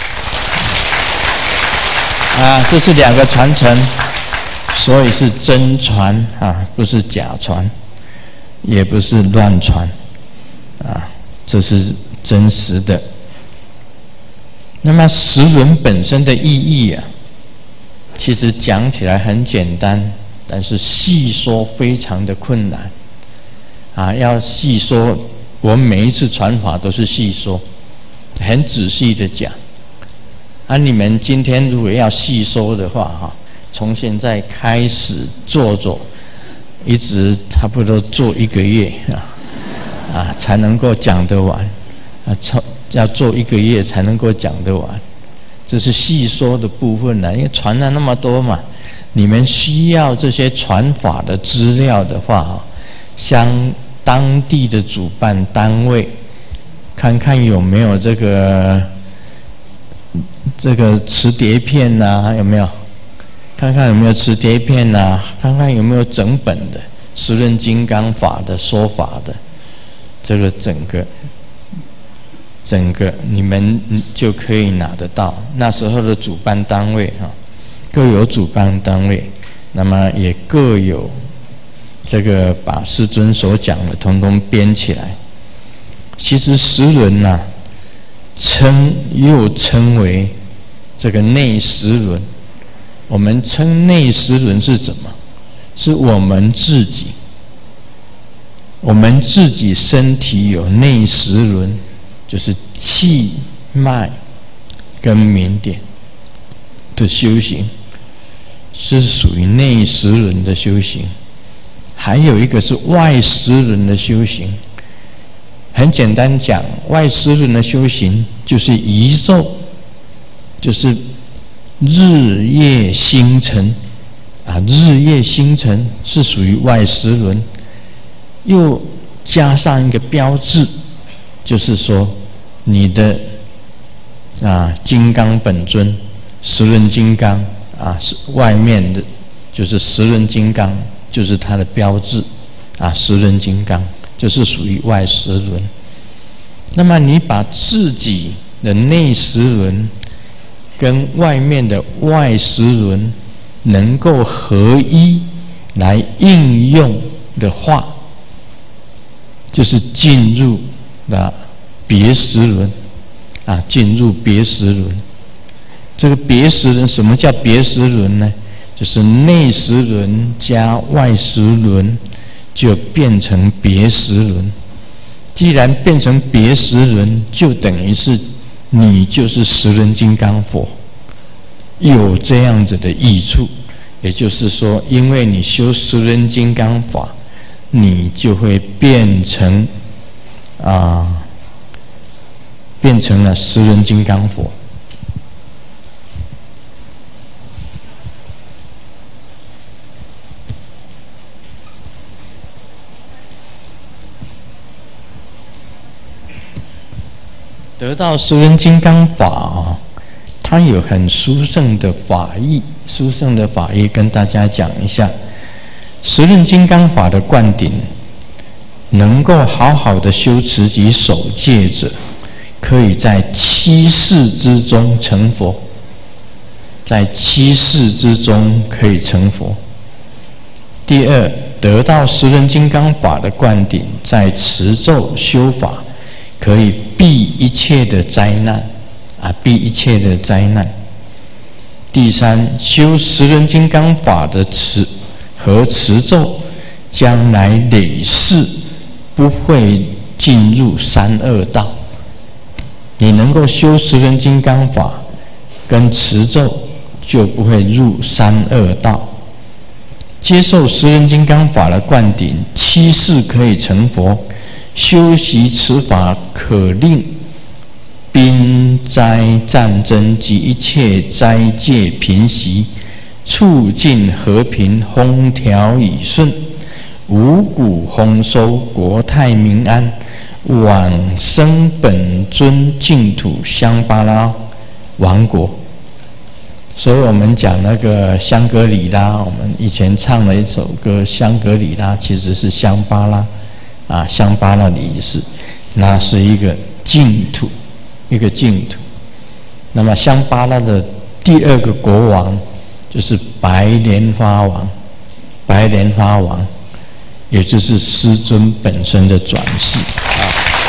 C: 啊，这是两个传承，所以是真传啊，不是假传，也不是乱传，啊，这是真实的。那么十轮本身的意义啊，其实讲起来很简单，但是细说非常的困难啊！要细说，我每一次传法都是细说，很仔细的讲。啊，你们今天如果要细说的话，哈，从现在开始做做，一直差不多做一个月啊，啊，才能够讲得完啊，超要做一个月才能够讲得完。这是细说的部分呢，因为传了那么多嘛，你们需要这些传法的资料的话，向当地的主办单位看看有没有这个这个磁碟片呐、啊，有没有？看看有没有磁碟片呐、啊，看看有没有整本的十轮金刚法的说法的，这个整个。整个你们就可以拿得到。那时候的主办单位哈，各有主办单位，那么也各有这个把师尊所讲的统统编起来。其实十轮呐、啊，称又称为这个内十轮。我们称内十轮是怎么？是我们自己，我们自己身体有内十轮。就是气脉跟明点的修行，是属于内十轮的修行。还有一个是外十轮的修行。很简单讲，外十轮的修行就是宇宙，就是日夜星辰啊，日夜星辰是属于外十轮，又加上一个标志，就是说。你的啊，金刚本尊，十轮金刚啊，是外面的，就是十轮金刚，就是它的标志啊，十轮金刚就是属于外十轮。那么你把自己的内十轮跟外面的外十轮能够合一来应用的话，就是进入了。别十轮啊，进入别十轮。这个别十轮，什么叫别十轮呢？就是内十轮加外十轮，就变成别十轮。既然变成别十轮，就等于是你就是十轮金刚佛，有这样子的益处。也就是说，因为你修十轮金刚法，你就会变成啊。变成了十轮金刚佛。得到十轮金刚法， 它有很殊胜的法义，殊胜的法义跟大家讲一下。十轮金刚法的灌顶，能够好好的修持及守戒者，可以在七世之中成佛，在七世之中可以成佛。第二，得到十轮金刚法的灌顶，在持咒修法，可以避一切的灾难啊，避一切的灾难。第三，修十轮金刚法的持和持咒，将来累世不会进入三恶道。你能够修十轮金刚法跟持咒，就不会入三恶道。接受十轮金刚法的灌顶，七世可以成佛。修习此法，可令兵灾战争及一切灾戒平息，促进和平，风调雨顺，五谷丰收，国泰民安，往生本尊净土香巴拉王国。所以我们讲那个香格里拉，我们以前唱了一首歌，香格里拉其实是香巴拉啊，香巴拉的意思，那是一个净土，一个净土。那么香巴拉的第二个国王就是白莲花王，白莲花王，也就是师尊本身的转世啊。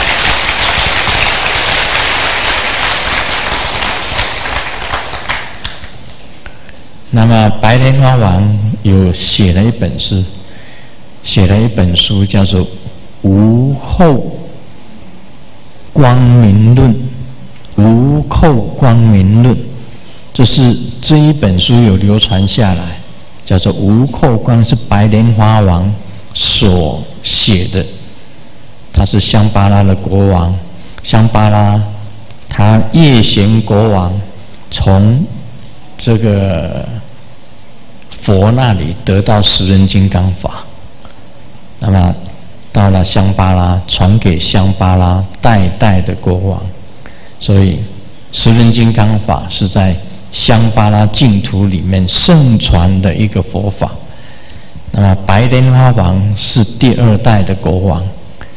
C: 那么白莲花王有写了一本书，写了一本书叫做《无后光明论》，《无后光明论》，就是这一本书有流传下来，叫做《无后光》，是白莲花王所写的。他是香巴拉的国王，香巴拉他叶贤国王从这个佛那里得到十轮金刚法，那么到了香巴拉，传给香巴拉代代的国王，所以十轮金刚法是在香巴拉净土里面盛传的一个佛法。那么白莲花王是第二代的国王，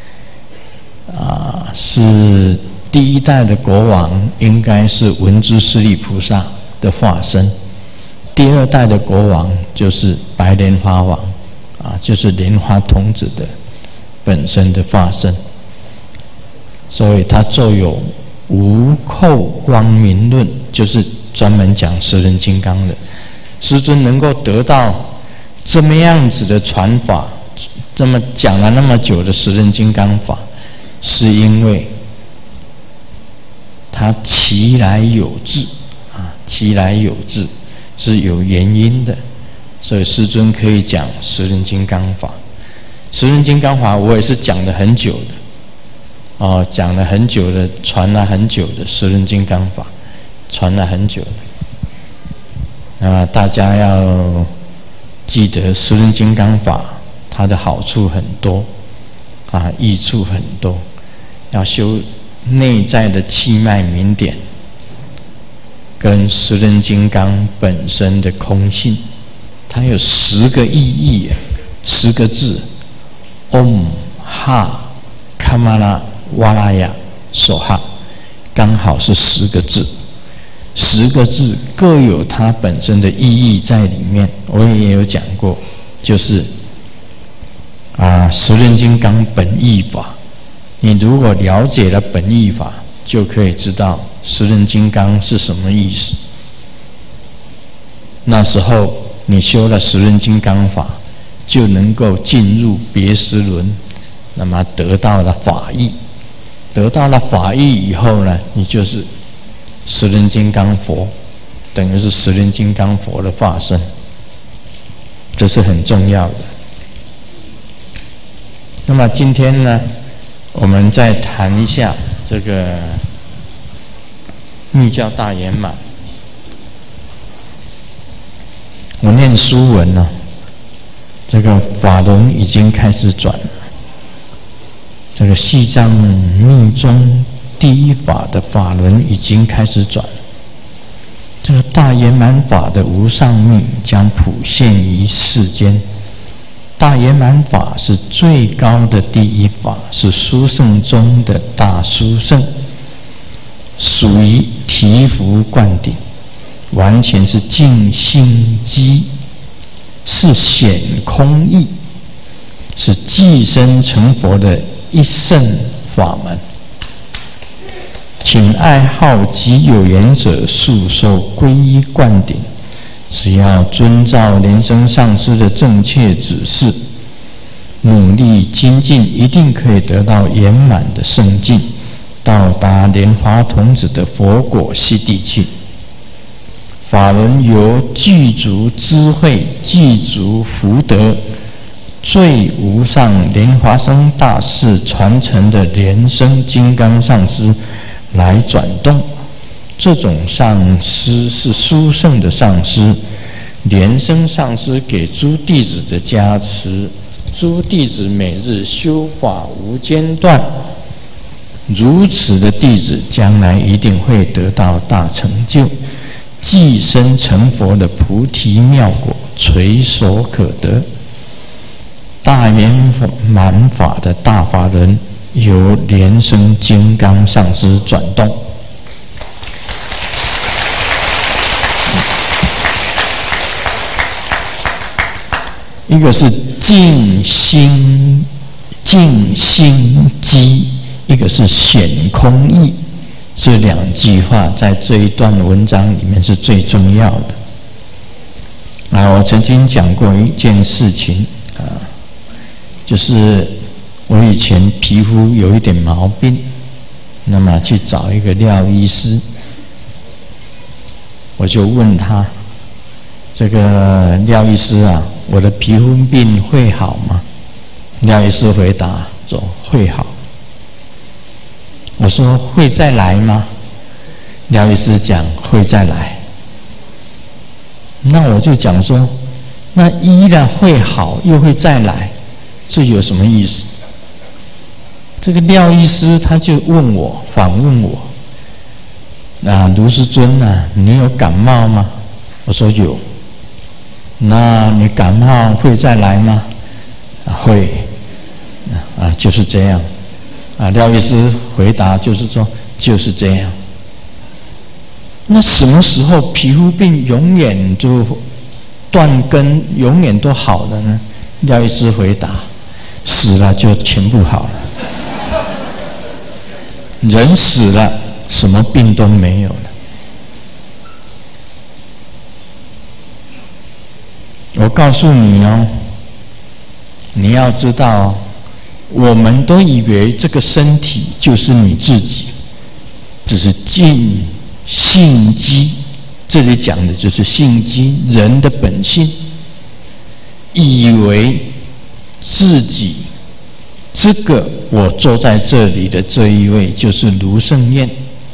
C: 啊，是第一代的国王应该是文殊师利菩萨的化身。第二代的国王就是白莲花王，啊，就是莲花童子的本身的化身，所以他就有无后光明论，就是专门讲十轮金刚的。师尊能够得到这么样子的传法，这么讲了那么久的十轮金刚法，是因为他其来有自啊，其来有自。是有原因的，所以师尊可以讲十轮金刚法。十轮金刚法我也是讲了很久的，哦，讲了很久的，传了很久的十轮金刚法，传了很久的。那么大家要记得十轮金刚法，它的好处很多，啊，益处很多。要修内在的气脉明点。跟十轮金刚本身的空性，它有十个意义，十个字 ，Om Ha Kamala Valaya Soha， 刚好是十个字，十个字各有它本身的意义在里面。我也有讲过，就是啊，十轮金刚本义法，你如果了解了本义法，就可以知道十轮金刚是什么意思。那时候你修了十轮金刚法，就能够进入别十轮，那么得到了法义。得到了法义以后呢，你就是十轮金刚佛，等于是十轮金刚佛的化身，这是很重要的。那么今天呢，我们再谈一下这个密教大圆满。我念书文呢、啊，这个法轮已经开始转了。这个西藏密宗第一法的法轮已经开始转。 这个大圆满法的无上密将普现于世间。大圆满法是最高的第一法，是殊胜中的大殊胜，属于醍醐灌顶，完全是净心机，是显空义，是寄生成佛的一乘法门。请爱好及有缘者速受皈依灌顶，只要遵照莲生上师的正确指示，努力精进，一定可以得到圆满的圣境，到达莲华童子的佛果悉地去。法轮由具足智慧、具足福德、最无上莲华生大士传承的莲生金刚上师来转动。这种上师是殊胜的上师，莲生上师给诸弟子的加持，诸弟子每日修法无间断，如此的弟子将来一定会得到大成就，寄生成佛的菩提妙果垂手可得。大圆满法的大法人由莲生金刚上师转动。一个是净心净心机，一个是显空义，这两句话在这一段文章里面是最重要的。啊，我曾经讲过一件事情啊，就是我以前皮肤有一点毛病，那么去找一个廖医师，我就问他，这个廖医师啊，我的皮肤病会好吗？廖医师回答说会好。我说会再来吗？廖医师讲会再来。那我就讲说，那依然会好又会再来，这有什么意思？这个廖医师他就问我，反问我，那卢师尊啊，你有感冒吗？我说有。那你感冒会再来吗？啊，会。啊，就是这样。啊，廖医师回答就是说，就是这样。那什么时候皮肤病永远就断根，永远都好了呢？廖医师回答：死了就全部好了。人死了，什么病都没有了。我告诉你哦，你要知道，我们都以为这个身体就是你自己，只是尽性机，这里讲的就是性机，人的本性，以为自己这个我坐在这里的这一位就是卢胜彦，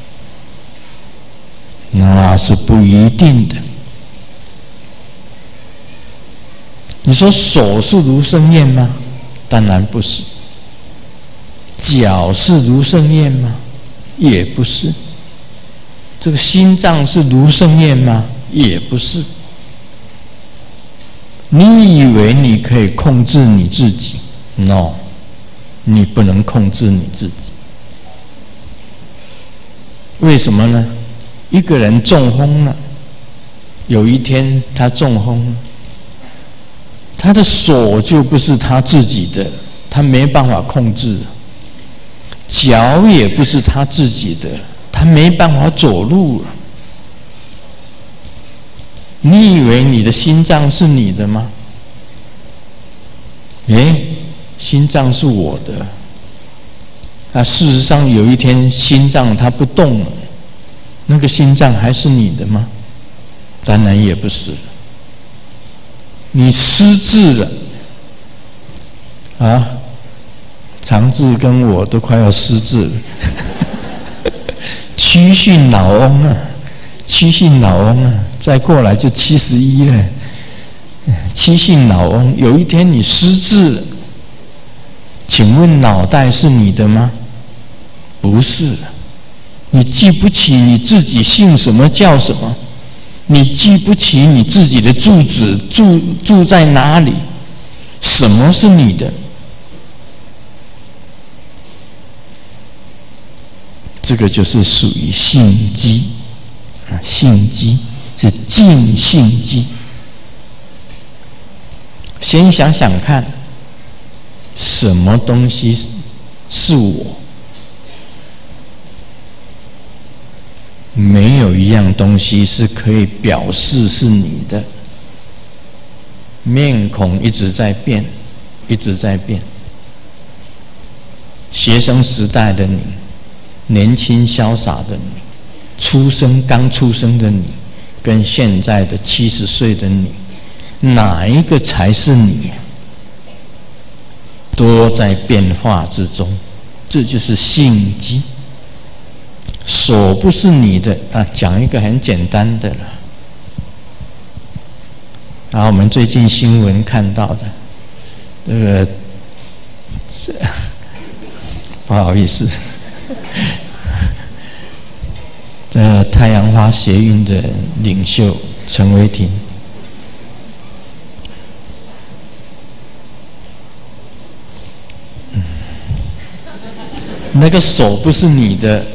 C: 那是不一定的。你说手是卢胜彦吗？当然不是。脚是卢胜彦吗？也不是。这个心脏是卢胜彦吗？也不是。你以为你可以控制你自己 ？No， 你不能控制你自己。为什么呢？一个人中风了，有一天他中风了，他的手就不是他自己的，他没办法控制。脚也不是他自己的，他没办法走路了。你以为你的心脏是你的吗？诶，心脏是我的。啊，事实上有一天心脏它不动了，那个心脏还是你的吗？当然也不是。你失智了，啊？长治跟我都快要失智了，屈训老翁啊，屈训老翁啊，再过来就七十一了。屈训老翁，有一天你失智了，请问脑袋是你的吗？不是，你记不起你自己姓什么叫什么， 你记不起你自己的住址住住在哪里，什么是你的？这个就是属于性机啊，性机是尽性机。先想想看，什么东西是我？没有一样东西是可以表示是你的。面孔一直在变，一直在变。学生时代的你，年轻潇洒的你，出生刚出生的你，跟现在的七十岁的你，哪一个才是你？都在变化之中，这就是性机。手不是你的啊，讲一个很简单的了。然后我们最近新闻看到的，这个这不好意思，这太阳花学运的领袖陈为廷，嗯，那个手不是你的。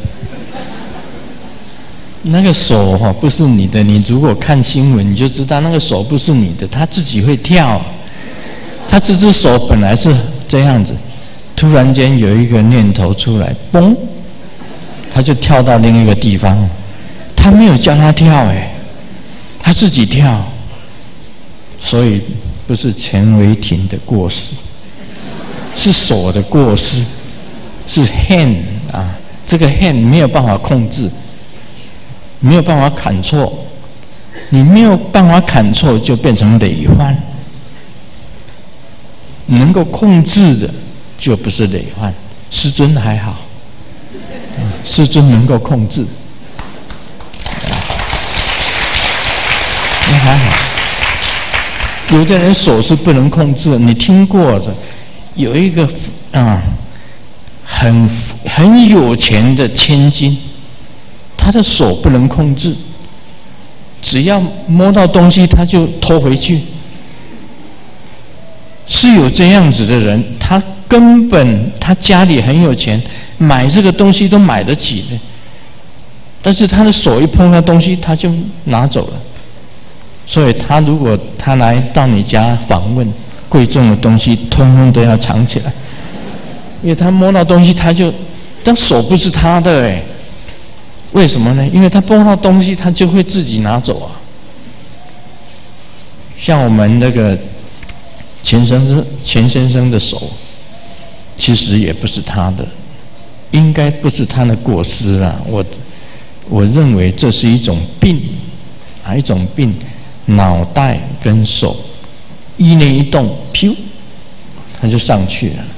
C: 那个手哈不是你的，你如果看新闻，你就知道那个手不是你的，他自己会跳。他这只手本来是这样子，突然间有一个念头出来，嘣，他就跳到另一个地方。他没有叫他跳，哎，他自己跳。所以不是钱为廷的过失，是手的过失，是 hand 啊，这个 hand 没有办法控制。没有办法砍错，你没有办法砍错，就变成累犯。能够控制的就不是累犯。师尊还好，师尊能够控制，那还好。有的人手是不能控制的，你听过的？有一个啊，很很有钱的千金。他的手不能控制，只要摸到东西他就偷回去。是有这样子的人，他根本他家里很有钱，买这个东西都买得起的，但是他的手一碰到东西他就拿走了。所以他如果他来到你家访问，贵重的东西通通都要藏起来，因为他摸到东西他就，但手不是他的哎。为什么呢？因为他碰到东西，他就会自己拿走啊。像我们那个钱先生、钱先生的手，其实也不是他的，应该不是他的过失啦。我我认为这是一种病，啊，一种病，脑袋跟手一念一动，噗，他就上去了。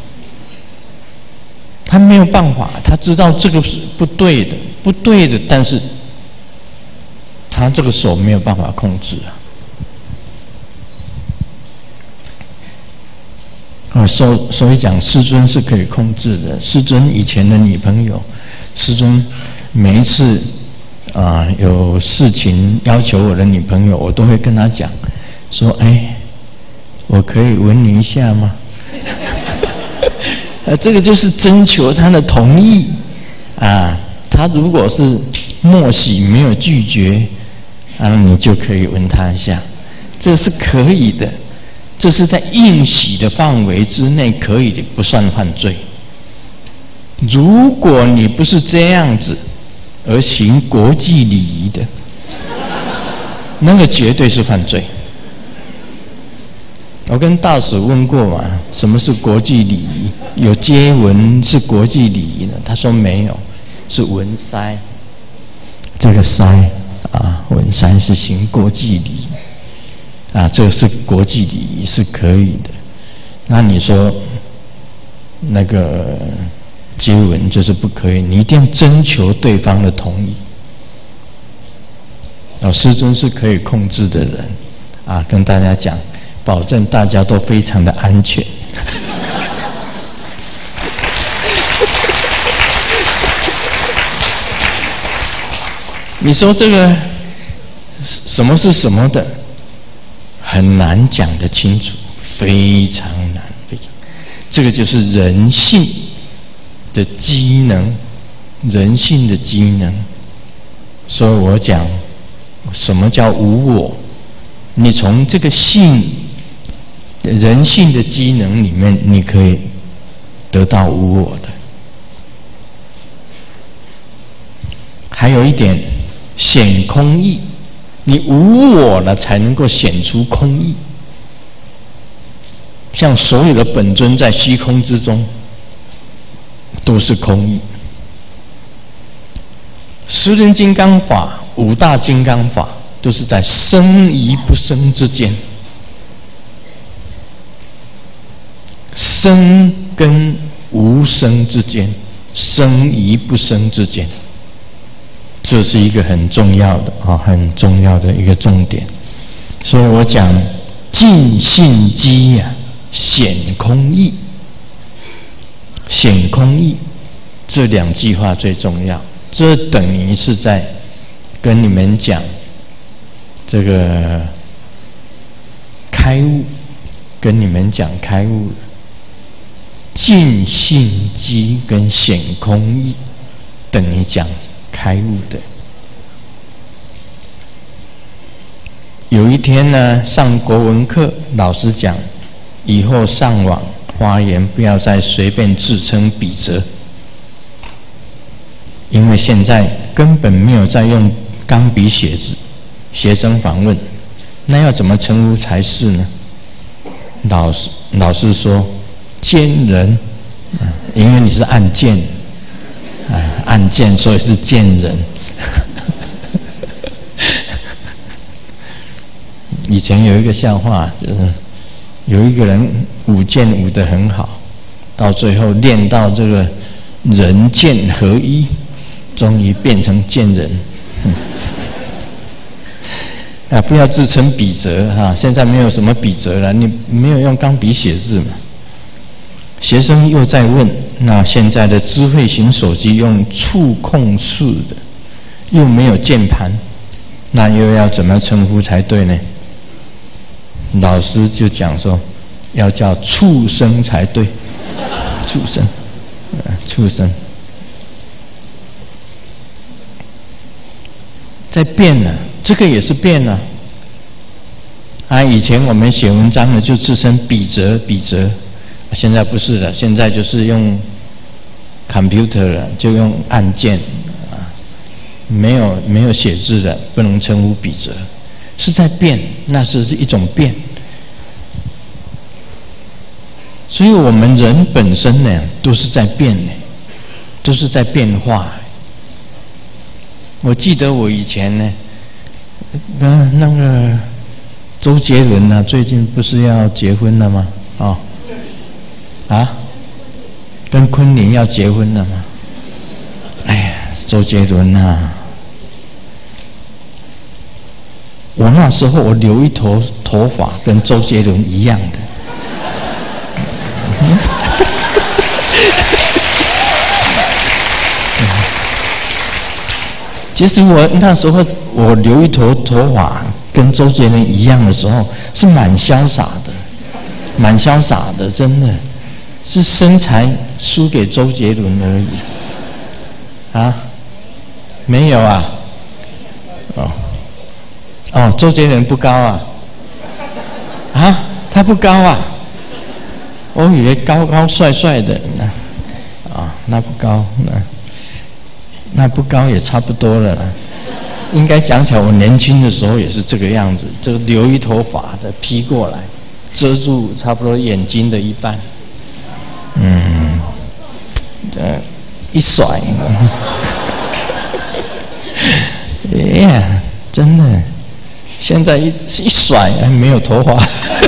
C: 他没有办法，他知道这个是不对的。不对的，但是他这个手没有办法控制啊。啊，所所以讲师尊是可以控制的。师尊以前的女朋友，师尊每一次啊有事情要求我的女朋友，我都会跟她讲说：“哎，我可以吻你一下吗？”啊，这个就是征求她的同意啊。他如果是默许没有拒绝，啊，你就可以吻他一下，这是可以的，这是在应许的范围之内可以的，不算犯罪。如果你不是这样子而行国际礼仪的，那个绝对是犯罪。我跟大使问过嘛，什么是国际礼仪？有接吻是国际礼仪呢？他说没有。是吻腮，这个腮啊，吻腮是行国际礼仪啊，这个是国际礼仪是可以的。那你说那个接吻就是不可以，你一定要征求对方的同意。哦，师尊是可以控制的人啊，跟大家讲，保证大家都非常的安全。你说这个什么是什么的，很难讲得清楚，非常难，非常。这个就是人性的机能，人性的机能。所以我讲，什么叫无我？你从这个性，人性的机能里面，你可以得到无我的。还有一点，显空义，你无我了，才能够显出空义。像所有的本尊在虚空之中，都是空义。十轮金刚法、五大金刚法，都是在生与不生之间，生跟无生之间，生与不生之间。这是一个很重要的啊，很重要的一个重点。所以我讲尽性机呀，显空义，显空义这两句话最重要。这等于是在跟你们讲这个开悟，跟你们讲开悟了。尽性机跟显空义等于讲开悟的。有一天呢，上国文课，老师讲，以后上网发言不要再随便自称笔者，因为现在根本没有在用钢笔写字。学生访问，那要怎么称呼才是呢？老师老师说，奸人，因为你是按键。按键，所以是贱人。以前有一个笑话，就是有一个人舞剑舞得很好，到最后练到这个人剑合一，终于变成贱人。啊，不要自称笔者哈，现在没有什么笔者了，你没有用钢笔写字嘛。学生又在问，那现在的智慧型手机用触控式的，又没有键盘，那又要怎么称呼才对呢？老师就讲说，要叫畜生才对，畜生，畜生，在变了，这个也是变了。啊，以前我们写文章呢，就自称笔者，笔者。现在不是了，现在就是用 computer 了，就用按键啊，没有没有写字的，不能称呼笔者，是在变，那是一种变。所以我们人本身呢，都是在变呢，都是在变化。我记得我以前呢，嗯，那个周杰伦呢、啊，最近不是要结婚了吗？哦。啊，跟昆凌要结婚了吗？哎呀，周杰伦啊，我那时候我留一头头发跟周杰伦一样的。其实我那时候我留一头头发跟周杰伦一样的时候，是蛮潇洒的，蛮潇洒的，真的。是身材输给周杰伦而已，啊，没有啊，哦，哦，周杰伦不高啊，啊，他不高啊，我以为高高帅帅的，啊，那不高，那那不高也差不多了啦。应该讲起来，我年轻的时候也是这个样子，这个留一头发的披过来，遮住差不多眼睛的一半。嗯，呃，一甩，哎呀，真的，现在一一甩，还没有头发，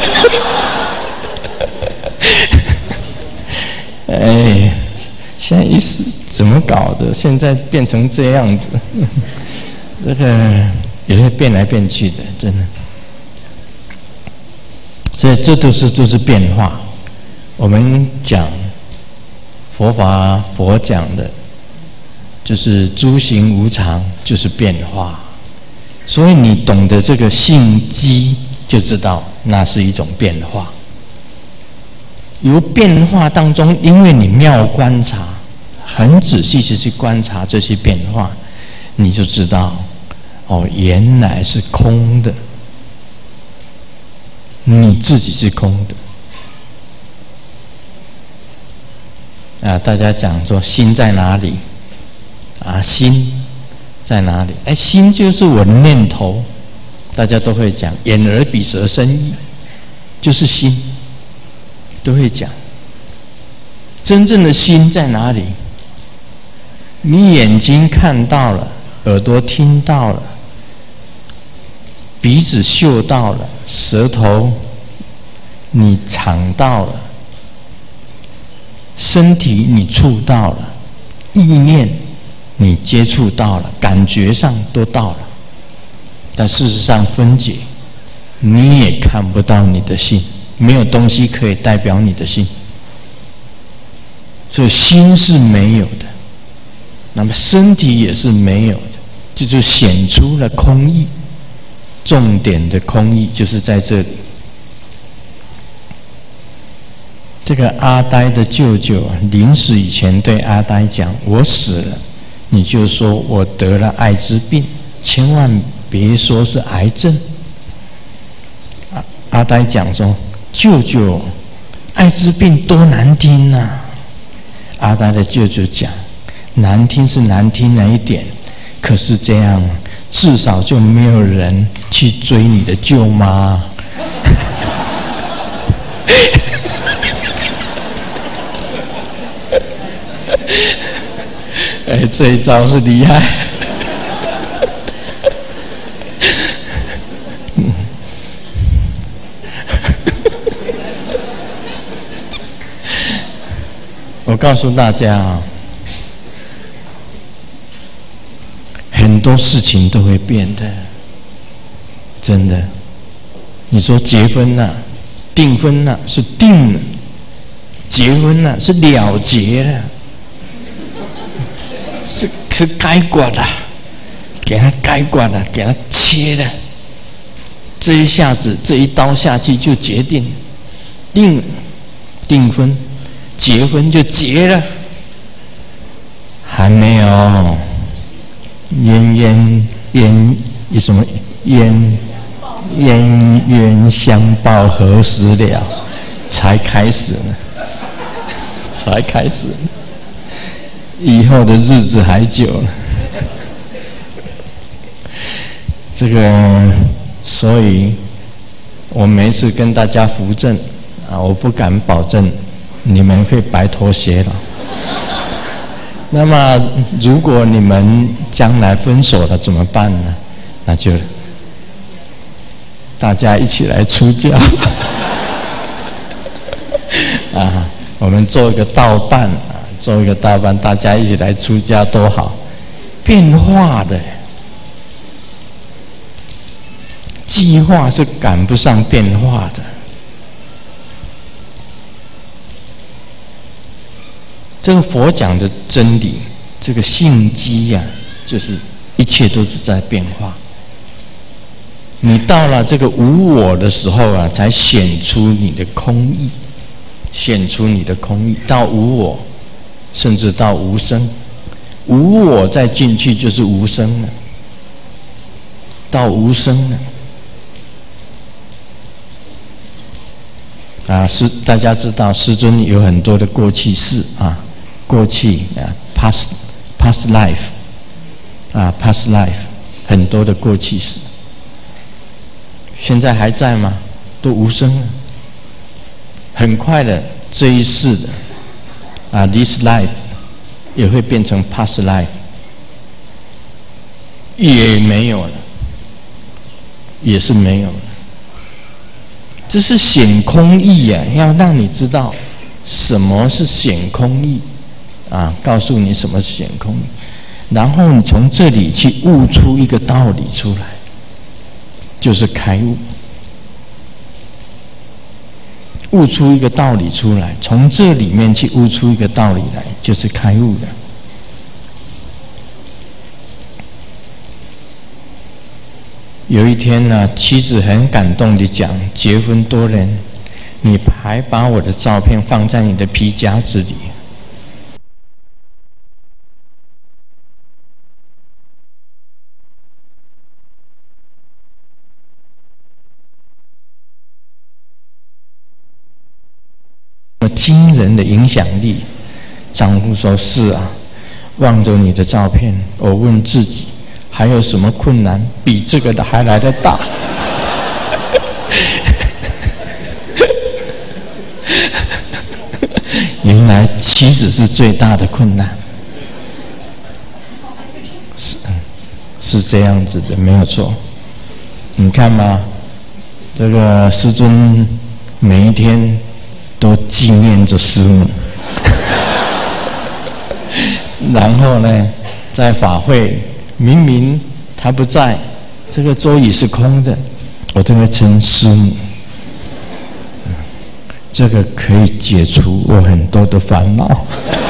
C: 哎，现在一是怎么搞的？现在变成这样子，这个也会变来变去的，真的。所以这都是都是变化。我们讲佛法，佛讲的就是诸行无常，就是变化。 所以你懂得这个性机，就知道那是一种变化。由变化当中，因为你妙观察，很仔细的去观察这些变化，你就知道，哦，原来是空的，你自己是空的。啊，大家讲说心在哪里？啊，心在哪里？哎，心就是我的念头，大家都会讲，眼耳鼻舌身意，就是心，都会讲。真正的心在哪里？你眼睛看到了，耳朵听到了，鼻子嗅到了，舌头你尝到了，身体你触到了，意念你接触到了，感觉上都到了，但事实上分解，你也看不到你的心，没有东西可以代表你的心，所以心是没有的，那么身体也是没有的，这就显出了空义。重点的空义就是在这里。这个阿呆的舅舅临死以前对阿呆讲：“我死了，你就说我得了艾滋病，千万别说是癌症。”阿阿呆讲说：“舅舅，艾滋病多难听啊！”阿呆的舅舅讲：“难听是难听了一点，可是这样至少就没有人去追你的舅妈。”哎，这一招是厉害。我告诉大家啊，很多事情都会变的，真的。你说结婚了、啊、订婚了、啊、是定了，结婚了、啊、是了结了。是是该管的，给他该管的，给他切的，这一下子这一刀下去就决定定订婚，结婚就结了，还没有冤冤冤什么冤冤冤相报何时了，才开始呢，才开始呢。以后的日子还久了，这个，所以我每一次跟大家扶正啊，我不敢保证你们会白头偕老。那么，如果你们将来分手了怎么办呢？那就大家一起来出家啊，我们做一个道伴。做一个大班，大家一起来出家多好！变化的计划是赶不上变化的。这个佛讲的真理，这个性机呀、啊，就是一切都是在变化。你到了这个无我的时候啊，才显出你的空义，显出你的空义。到无我。甚至到无生，无我再进去就是无生了。到无生了，啊，是大家知道，师尊有很多的过去式啊，过去啊 ，past past life， 啊 ，past life， 很多的过去式，现在还在吗？都无生了，很快的这一世的。啊 ，this life 也会变成 past life， 也没有了，也是没有了。这是显空义呀、啊，要让你知道什么是显空义啊，告诉你什么是显空义，然后你从这里去悟出一个道理出来，就是开悟。悟出一个道理出来，从这里面去悟出一个道理来，就是开悟的。 有一天呢，妻子很感动地讲：“结婚多年，你还把我的照片放在你的皮夹子里。”惊人的影响力。丈夫说：“是啊。”望着你的照片，我问自己，还有什么困难比这个的还来得大？原来妻子是最大的困难，是是这样子的，没有错。你看嘛，这个师尊每一天都纪念着师母。然后呢，在法会明明他不在，这个桌椅是空的，我都会称师母。这个可以解除我很多的烦恼。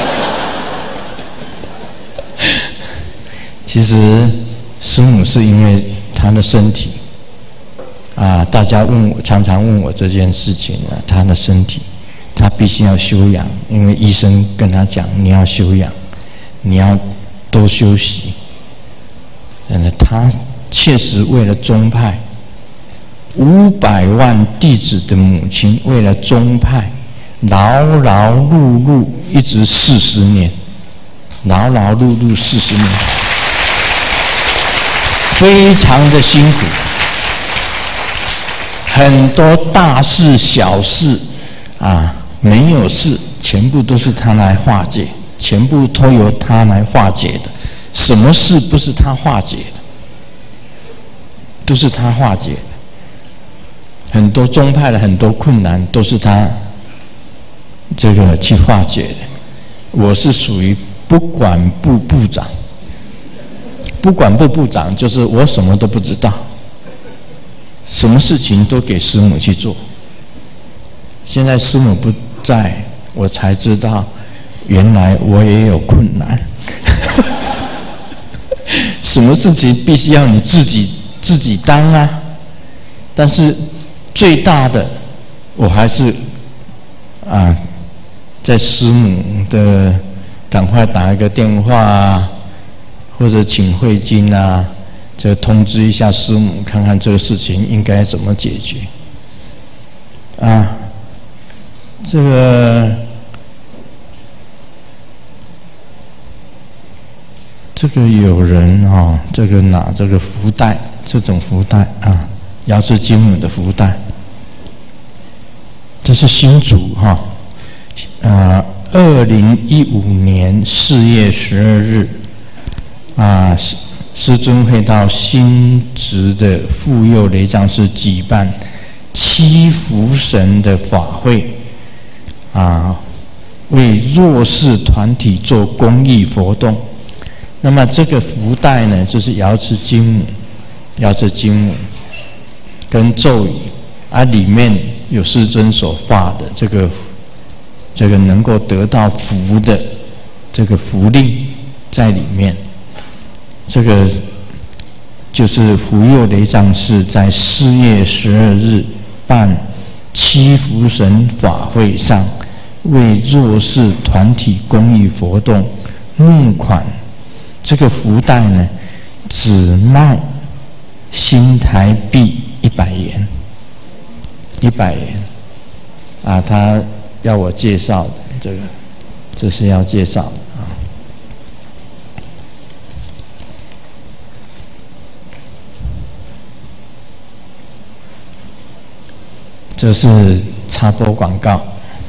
C: 其实师母是因为她的身体啊，大家问我，常常问我这件事情啊，她的身体，她必须要休养，因为医生跟她讲，你要休养。你要多休息。嗯，他确实为了宗派，五百万弟子的母亲为了宗派，劳劳碌碌一直四十年，劳劳碌碌四十年，非常的辛苦。很多大事小事啊，没有事，全部都是他来化解。全部都由他来化解的，什么事不是他化解的？都是他化解的。很多宗派的很多困难都是他这个去化解的。我是属于不管部部长，不管部部长就是我什么都不知道，什么事情都给师母去做。现在师母不在，我才知道。原来我也有困难，什么事情必须要你自己自己当啊？但是最大的，我还是啊，在师母的赶快打一个电话啊，或者请会金啊，这通知一下师母，看看这个事情应该怎么解决啊？这个。这个有人啊、哦，这个拿这个福袋，这种福袋啊，瑶池金母的福袋，这是新竹哈，啊，二零一五年四月十二日，啊，师师尊会到新竹的妇幼雷藏寺举办七福神的法会，啊，为弱势团体做公益活动。那么这个福袋呢，就是瑶池金母，瑶池金母跟咒语啊，里面有师尊所发的这个这个能够得到福的这个福令在里面。这个就是妇幼雷藏寺在四月十二日办七福神法会上，为弱势团体公益活动募款。这个福袋呢，只卖新台币一百元，一百元啊！他要我介绍的这个，这是要介绍的啊。这是插播广告。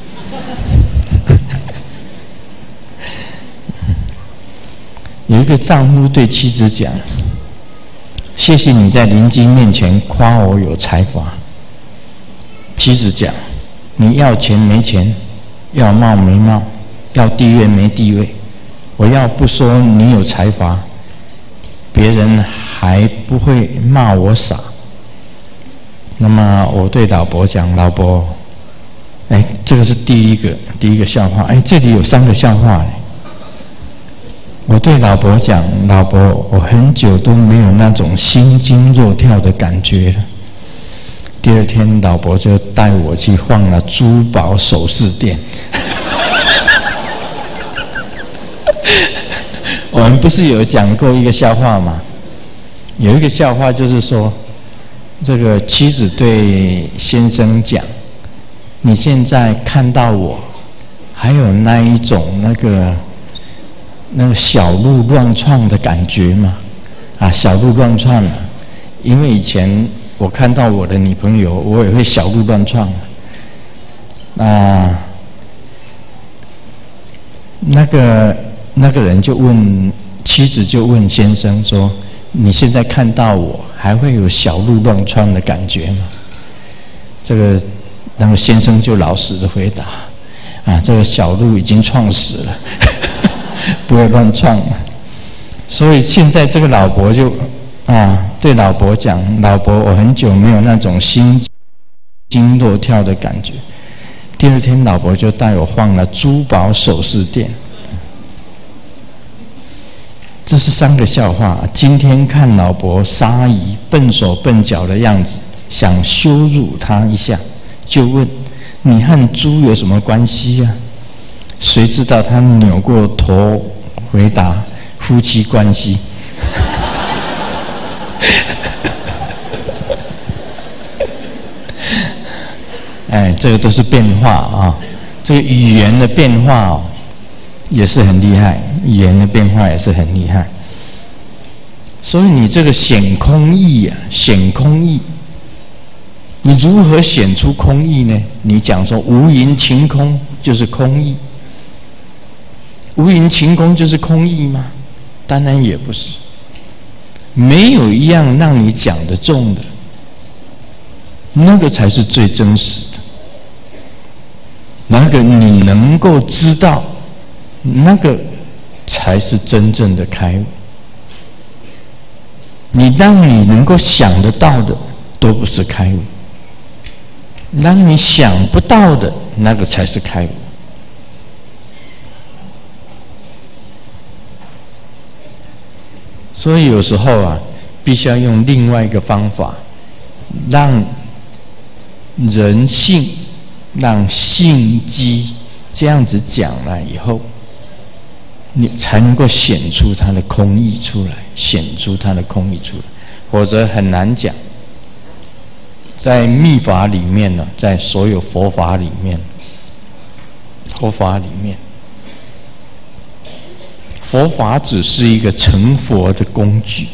C: 有一个丈夫对妻子讲：“谢谢你在邻居面前夸我有才华。”妻子讲：“你要钱没钱，要貌没貌，要地位没地位。我要不说你有才华，别人还不会骂我傻。”那么我对老伯讲：“老伯，哎，这个是第一个第一个笑话。哎，这里有三个笑话呢。 我对老婆讲：“老婆，我很久都没有那种心惊肉跳的感觉了。”第二天，老婆就带我去晃了珠宝首饰店。我们不是有讲过一个笑话吗？有一个笑话就是说，这个妻子对先生讲：“你现在看到我，还有那一种那个那个小鹿乱撞的感觉吗？啊，小鹿乱撞啊！因为以前我看到我的女朋友，我也会小鹿乱撞。啊，那个那个人就问妻子，就问先生说：‘你现在看到我，还会有小鹿乱撞的感觉吗？’这个那个先生就老实的回答：‘啊，这个小鹿已经撞死了，不会乱撞了。’所以现在这个老伯就啊，对老伯讲：‘老伯，我很久没有那种心惊肉跳的感觉。’第二天，老伯就带我晃了珠宝首饰店。这是三个笑话。今天看老伯撒姨笨手笨脚的样子，想羞辱他一下，就问：‘你和猪有什么关系呀？’谁知道他扭过头回答：‘夫妻关系。’哎，这个都是变化啊！这个语言的变化哦，也是很厉害，语言的变化也是很厉害。所以你这个显空义啊，显空义，你如何显出空义呢？你讲说无垠晴空就是空义，无垠晴空就是空义吗？当然也不是，没有一样让你讲得中的，那个才是最真实的。那个你能够知道，那个才是真正的开悟。你让你能够想得到的，都不是开悟；让你想不到的，那个才是开悟。所以有时候啊，必须要用另外一个方法，让人性。让性机这样子讲了以后，你才能够显出它的空义出来，显出它的空义出来，否则很难讲。在密法里面呢，在所有佛法里面，佛法里面，佛法只是一个成佛的工具。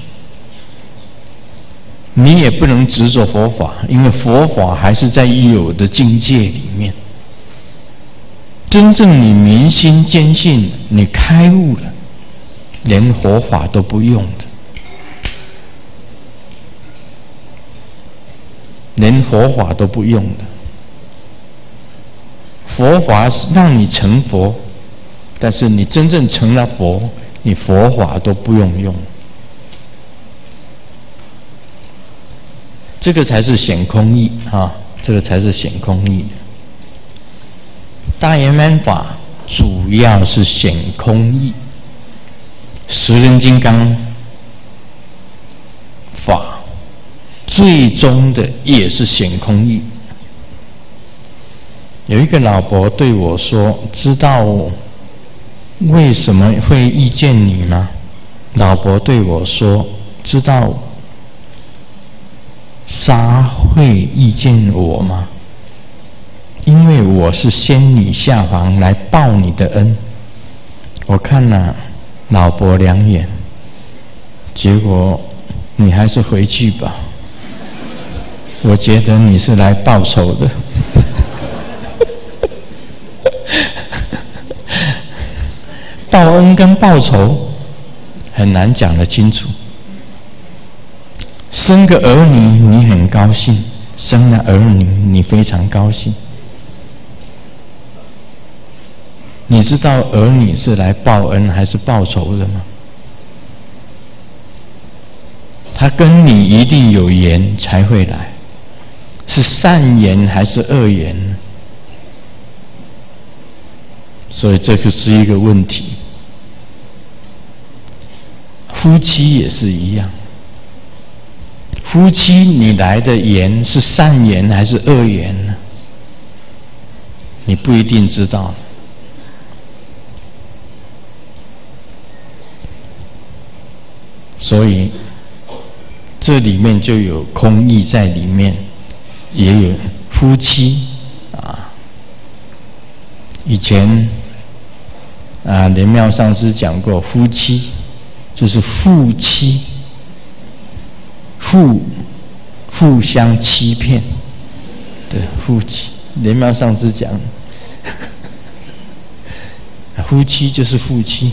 C: 你也不能执着佛法，因为佛法还是在有的境界里面。真正你明心见性，你开悟了，连佛法都不用的，连佛法都不用的。佛法是让你成佛，但是你真正成了佛，你佛法都不用用。这个才是显空义啊！这个才是显空义。大圆满法主要是显空义，十轮金刚法最终的也是显空义。有一个老伯对我说：“知道为什么会遇见你吗？”老伯对我说：“知道。”沙会遇见我吗？因为我是仙女下凡来报你的恩。我看了老伯两眼，结果你还是回去吧。我觉得你是来报仇的。报恩跟报仇很难讲得清楚。生个儿女你很高兴，生了儿女你非常高兴。你知道儿女是来报恩还是报仇的吗？他跟你一定有缘才会来，是善缘还是恶缘？所以这个是一个问题。 夫妻也是一样。夫妻你来的缘是善缘还是恶缘呢？你不一定知道。所以这里面就有空义在里面，也有夫妻啊。以前啊，莲妙上师讲过，夫妻就是夫妻，互互相欺骗，对，夫妻。莲妙上师讲，夫妻就是夫妻。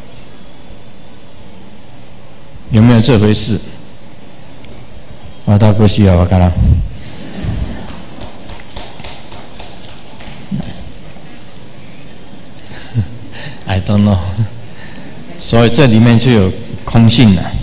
C: 有没有这回事？我到过去啊，我看了。I don't know。所以这里面就有空性了。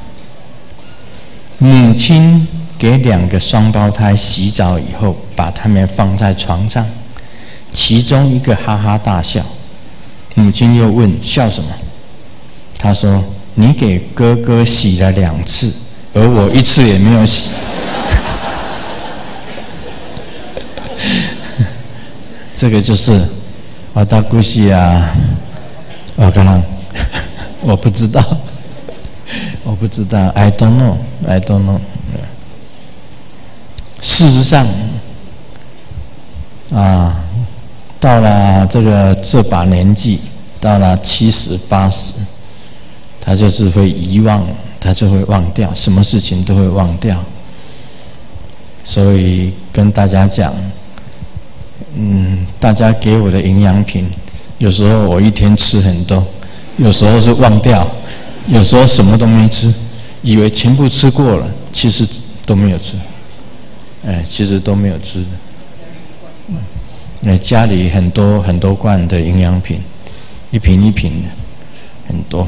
C: 母亲给两个双胞胎洗澡以后，把他们放在床上，其中一个哈哈大笑。母亲又问：“笑什么？”他说：“你给哥哥洗了两次，而我一次也没有洗。”这个就是我到故事啊，我可能我不知道，我不知道 ，I don't know，I don't know。事实上，啊，到了这个这把年纪，到了七十八十。他就是会遗忘，他就会忘掉，什么事情都会忘掉。所以跟大家讲，嗯，大家给我的营养品，有时候我一天吃很多，有时候是忘掉，有时候什么都没吃，以为全部吃过了，其实都没有吃。哎，其实都没有吃的。那家里很多很多罐的营养品，一瓶一瓶的，很多。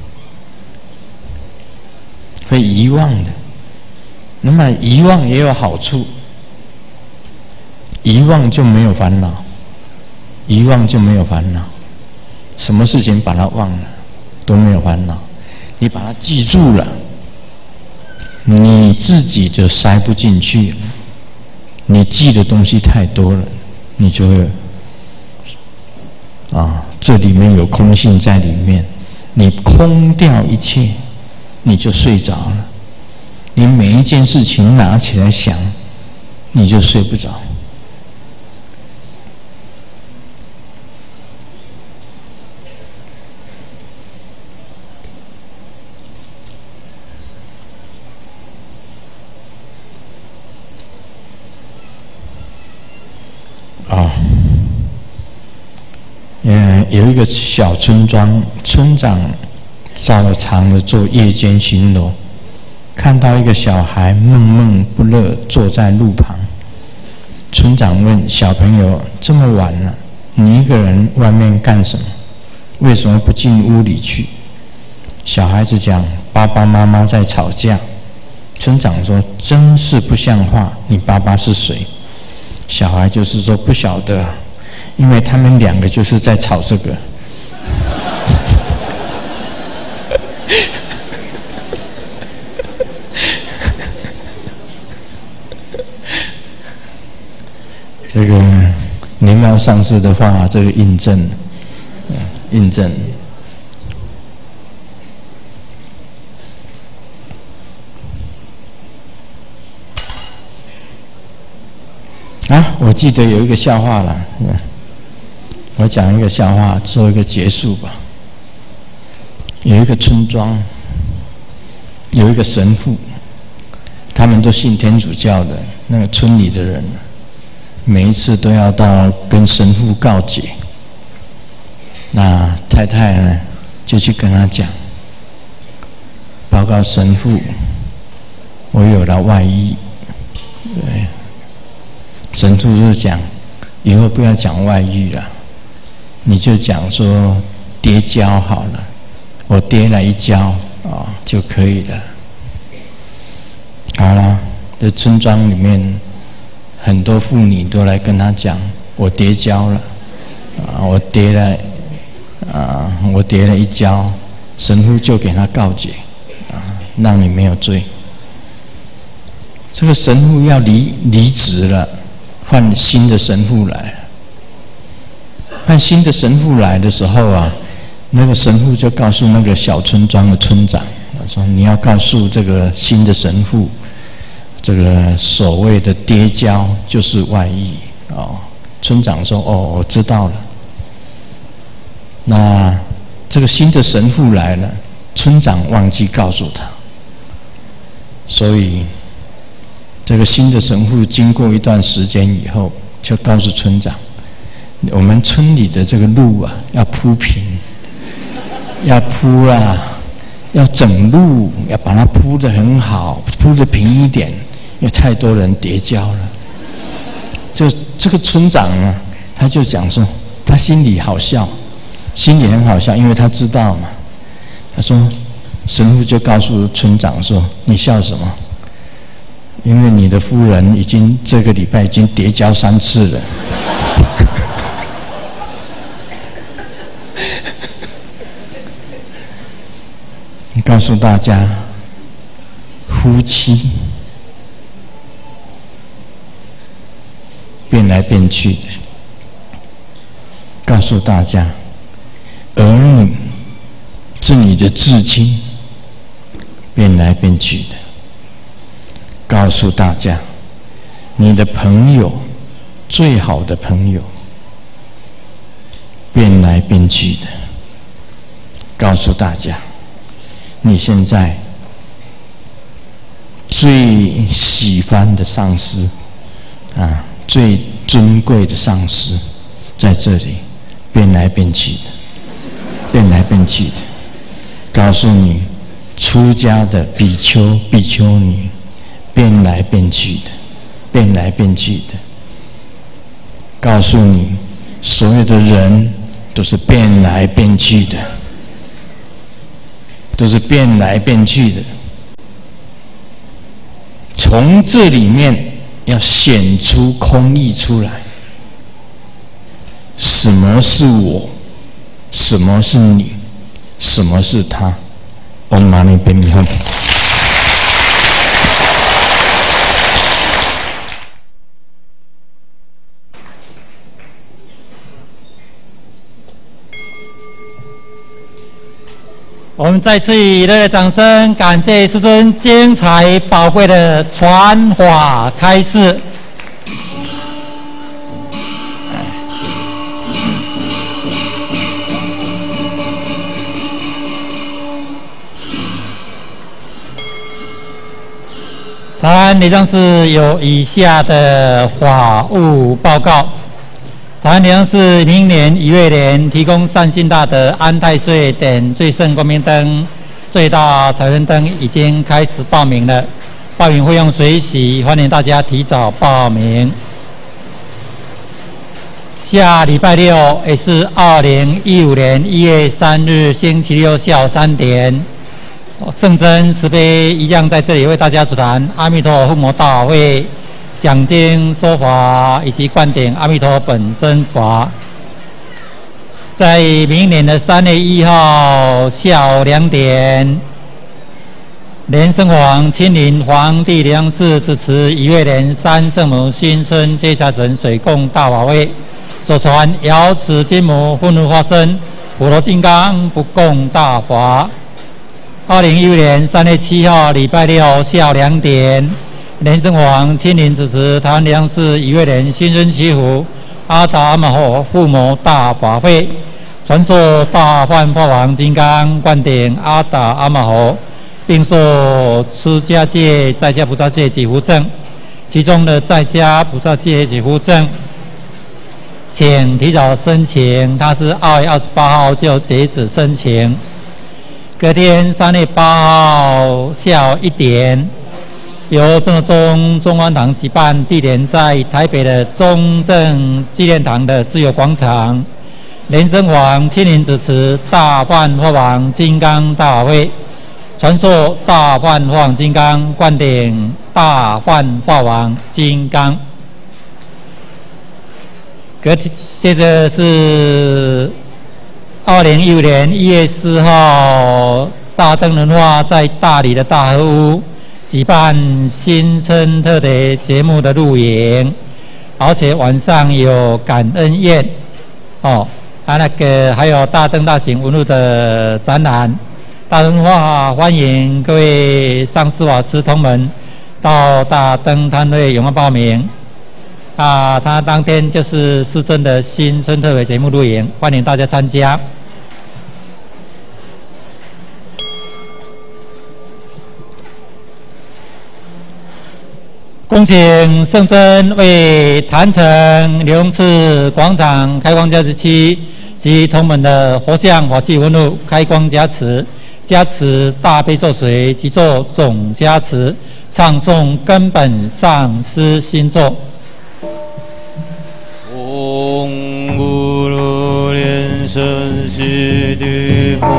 C: 会遗忘的，那么遗忘也有好处，遗忘就没有烦恼，遗忘就没有烦恼，什么事情把它忘了都没有烦恼，你把它记住了，你自己就塞不进去了，你记的东西太多了，你就会啊，这里面有空性在里面，你空掉一切。你就睡着了，你每一件事情拿起来想，你就睡不着。啊，嗯，有一个小村庄，村长照常的做夜间巡逻，看到一个小孩闷闷不乐坐在路旁。村长问小朋友：“这么晚了，你一个人外面干什么？为什么不进屋里去？”小孩子讲：“爸爸妈妈在吵架。”村长说：“真是不像话，你爸爸是谁？”小孩就是说：“不晓得，因为他们两个就是在吵这个。”这个莲妙上师的话，这个印证，印证。啊，我记得有一个笑话了，我讲一个笑话，做一个结束吧。有一个村庄，有一个神父，他们都信天主教的，那个村里的人。每一次都要到跟神父告解，那太太呢就去跟他讲，报告神父，我有了外遇。对，神父就讲，以后不要讲外遇了，你就讲说跌跤好了，我跌了一跤啊、哦、就可以了。好了，这村庄里面。很多妇女都来跟他讲，我跌跤了，啊，我跌了，啊，我跌了一跤， 神父就给他告解，啊，让你没有罪。这个神父要离离职了，换新的神父来了。换新的神父来的时候啊，那个神父就告诉那个小村庄的村长，他说：“你要告诉这个新的神父，这个所谓的跌跤就是外衣哦。”村长说：“哦，我知道了。”那这个新的神父来了，村长忘记告诉他，所以这个新的神父经过一段时间以后，就告诉村长：“我们村里的这个路啊，要铺平，要铺啊，要整路，要把它铺得很好，铺得平一点，因为太多人跌跤了。”这这个村长啊，他就讲说，他心里好笑，心里很好笑，因为他知道嘛。他说，神父就告诉村长说：“你笑什么？因为你的夫人已经这个礼拜已经跌跤三次了。”告诉大家，夫妻变来变去的；告诉大家，儿女是你的至亲，变来变去的；告诉大家，你的朋友，最好的朋友，变来变去的；告诉大家，你现在最喜欢的上司啊，最尊贵的上司，在这里变来变去的，变来变去的。告诉你，出家的比丘、比丘尼，变来变去的，变来变去的。告诉你，所有的人都是变来变去的。都是变来变去的，从这里面要显出空义出来。什么是我？什么是你？什么是他？嗡嘛呢叭咪吽。
A: 我们再次以热烈掌声感谢师尊精彩宝贵的传法开示。台湾礼藏寺有以下的法务报告。台湾礼藏寺明年一月年提供善信大德安太岁等最胜光明灯、最大彩灯灯已经开始报名了，报名费用随喜，欢迎大家提早报名。下礼拜六也是二零一五年一月三日星期六下午三点，圣真慈悲一样在这里为大家主谈阿弥陀护摩大法会。讲经说法以及灌顶阿弥陀本身法，在明年的三月一号下午两点，莲生皇亲临皇帝莲阳寺主持一月莲三圣母新春接下神水供大法会，所传瑶池金母混入化身普陀金刚不共大法。二零一五年三月七号礼拜六下午两点。莲生皇亲临主持台湾莲阳寺一月莲新春祈福阿达阿玛吼护摩大法会，传授大梵法王金刚灌顶阿达阿玛吼，并授出家戒、在家菩萨戒及护证。其中的在家菩萨戒及护证，请提早申请，它是二月二十八号就截止申请。隔天三月八号下午一点。由郑德中中观堂举办，地点在台北的中正纪念堂的自由广场。莲生皇亲临主持大梵法王金刚大法会，传授大梵法王金刚灌顶大梵法王金刚。隔接着是二零一五年一月四号，大灯文化在大理的大和屋举办新春特别节目的录影，而且晚上有感恩宴，哦，啊那个还有大灯大型文物的展览。大灯文化欢迎各位上师法师同门到大灯摊位踊跃报名。啊，他当天就是师尊的新春特别节目录影，欢迎大家参加。恭请圣真为坛城流洪寺广场开光加持期及同门的佛像法器文物开光加持，加持大悲咒水及做总加持，唱诵根本上师心咒。
D: 嗡咕噜连声悉地吽，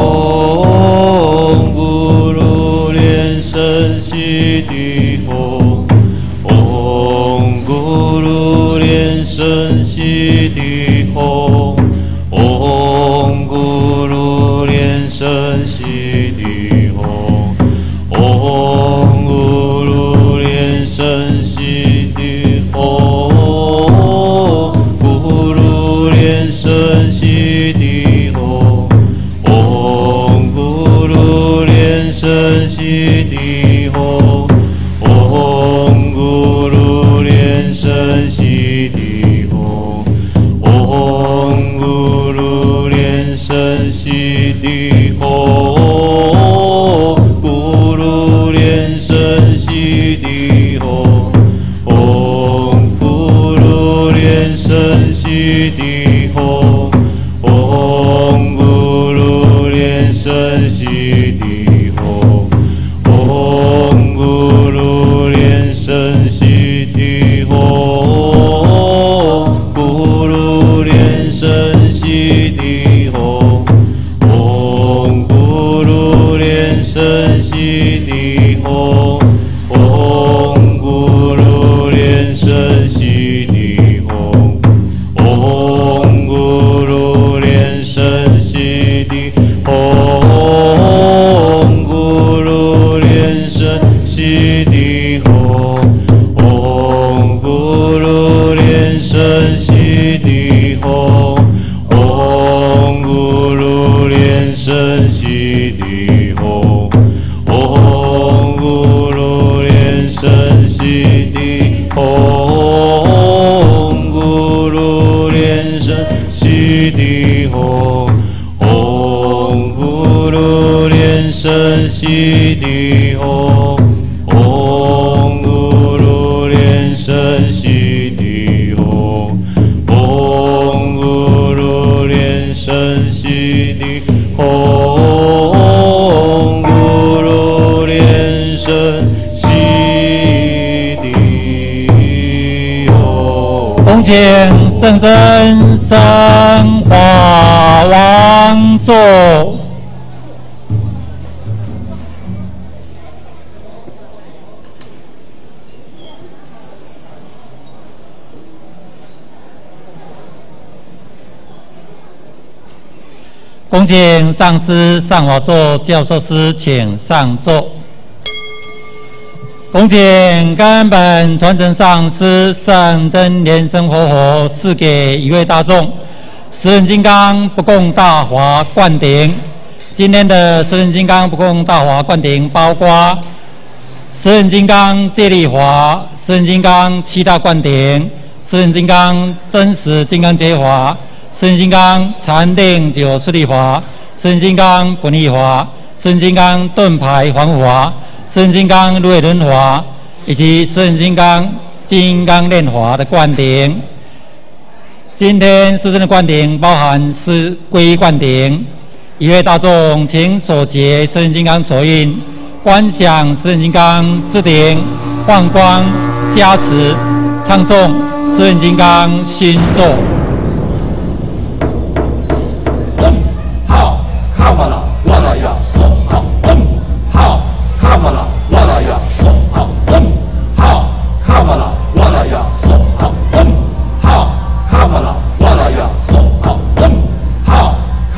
D: 嗡咕噜连声悉地吽，嗡咕噜连声悉地吽，嗡咕噜连声悉地吽，嗡咕噜连声悉地吽。声悉地吽，嗡咕噜连声悉地吽，嗡咕噜连声悉地吽，嗡咕噜连声悉地吽，咕噜连声悉地吽，嗡咕噜连声悉地吽，嗡咕噜连声悉地吽，嗡咕噜连声悉地吽，咕噜连声悉地吽，嗡咕噜连声悉地吽，嗡咕噜连声悉地吽，嗡咕噜连声悉地吽，嗡咕噜连声悉地吽，嗡咕噜连声悉地吽，嗡咕噜连声悉地吽，嗡咕噜连声悉地吽，嗡咕噜连声悉地吽，嗡咕噜连声悉地吽，嗡咕噜连声悉地吽，嗡咕噜连声悉地吽，嗡咕噜连声悉地吽。
A: 恭请圣真升华王座。恭请上师上华座教授师请上座。恭请根本传承上师圣真莲生活佛赐给一位大众十轮金刚不共大华灌顶。今天的十轮金刚不共大华灌顶包括十轮金刚借力华、十轮金刚七大灌顶、十轮金刚真实金刚结华、十轮金刚禅定九次力华、十轮金刚不逆华、十轮金刚盾牌防护华、十轮金刚如来轮华，以及十轮金刚金刚炼华的灌顶。今天师尊的灌顶包含四皈依灌顶。一位大众请手结十轮金刚手印，观想十轮金刚置顶放光加持，唱诵十轮金刚心咒。
B: 嗡哈卡玛拉瓦拉呀梭哈，嗡哈卡玛拉瓦拉呀梭哈，嗡哈卡玛拉瓦拉呀梭哈，嗡哈卡玛拉瓦拉呀梭哈，嗡哈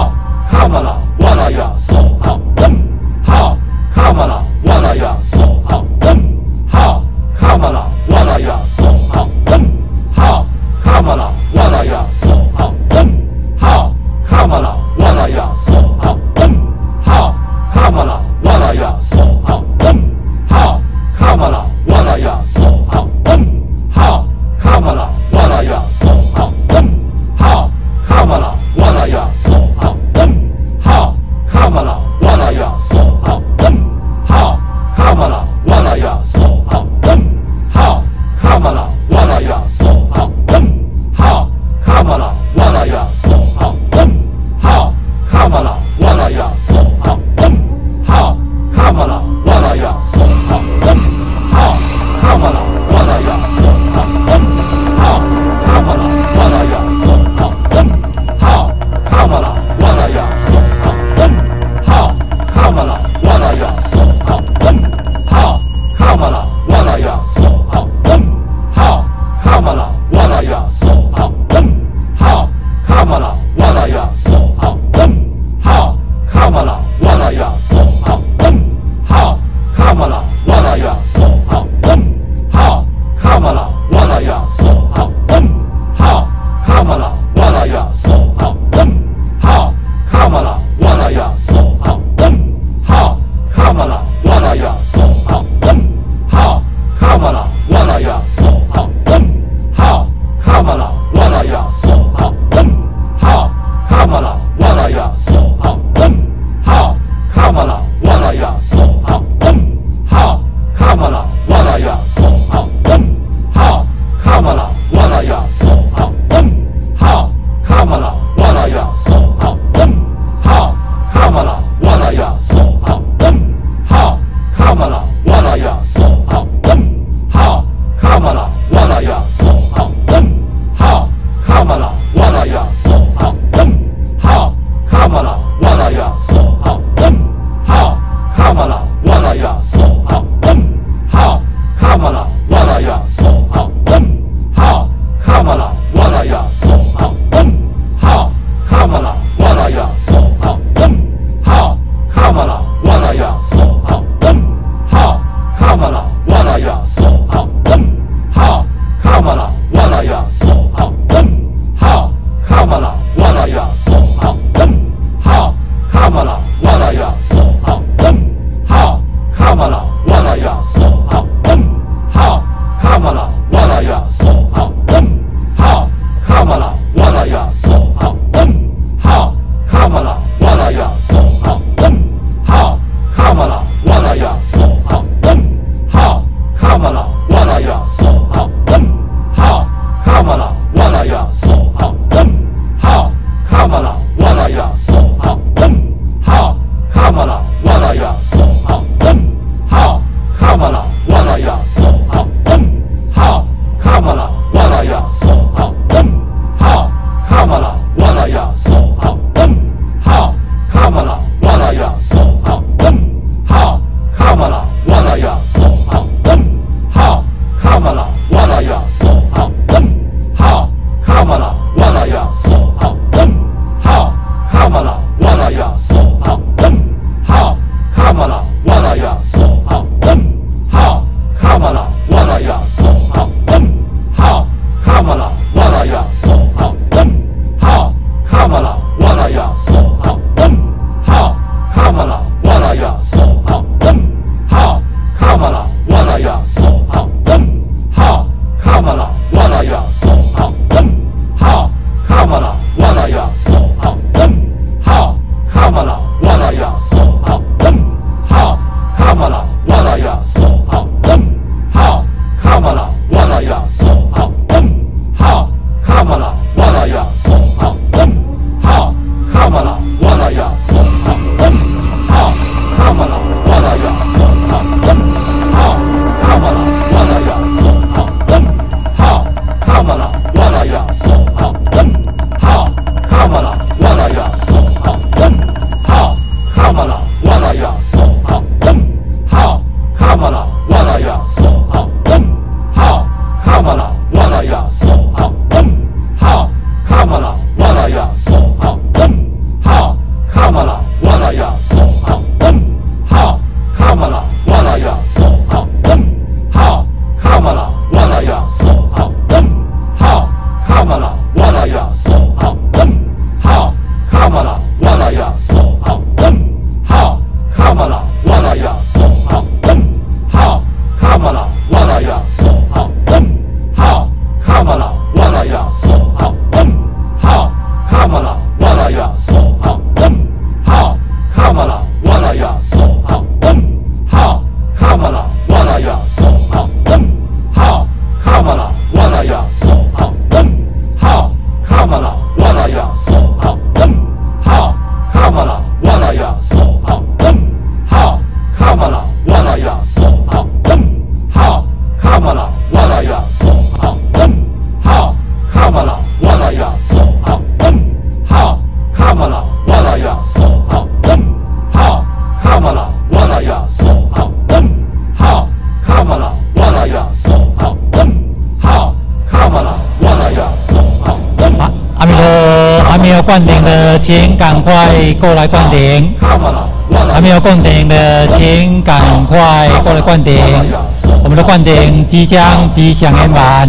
A: 灌顶的，请赶快过来灌顶。还没有灌顶的，请赶快过来灌顶。我们的灌顶即将即将圆满。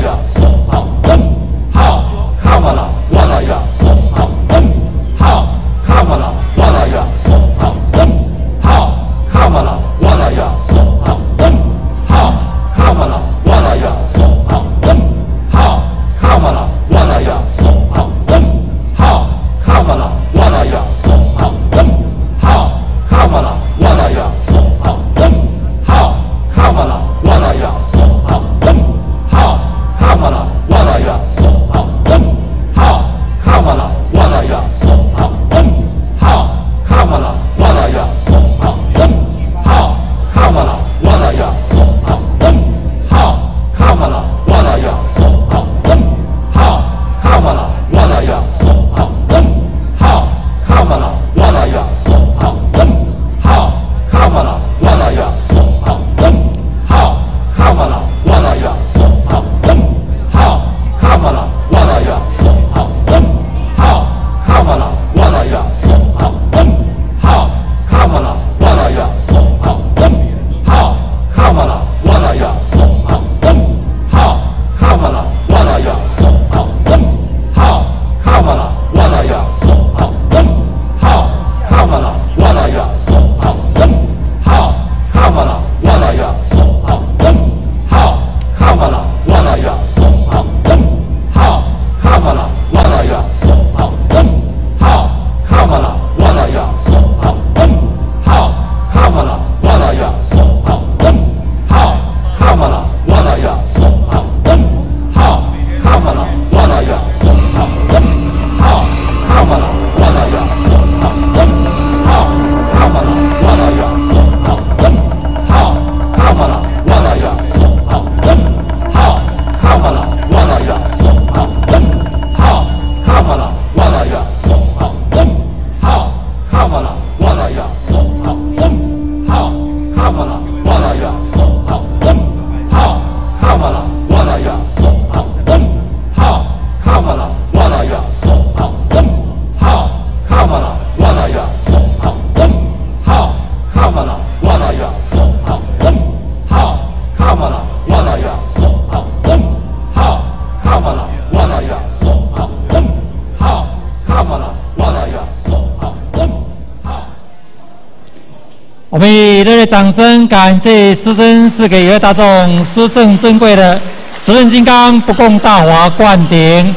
A: 我们以热烈掌声感谢师尊赐给一位大众殊胜珍贵的十刃金刚不共大华灌顶。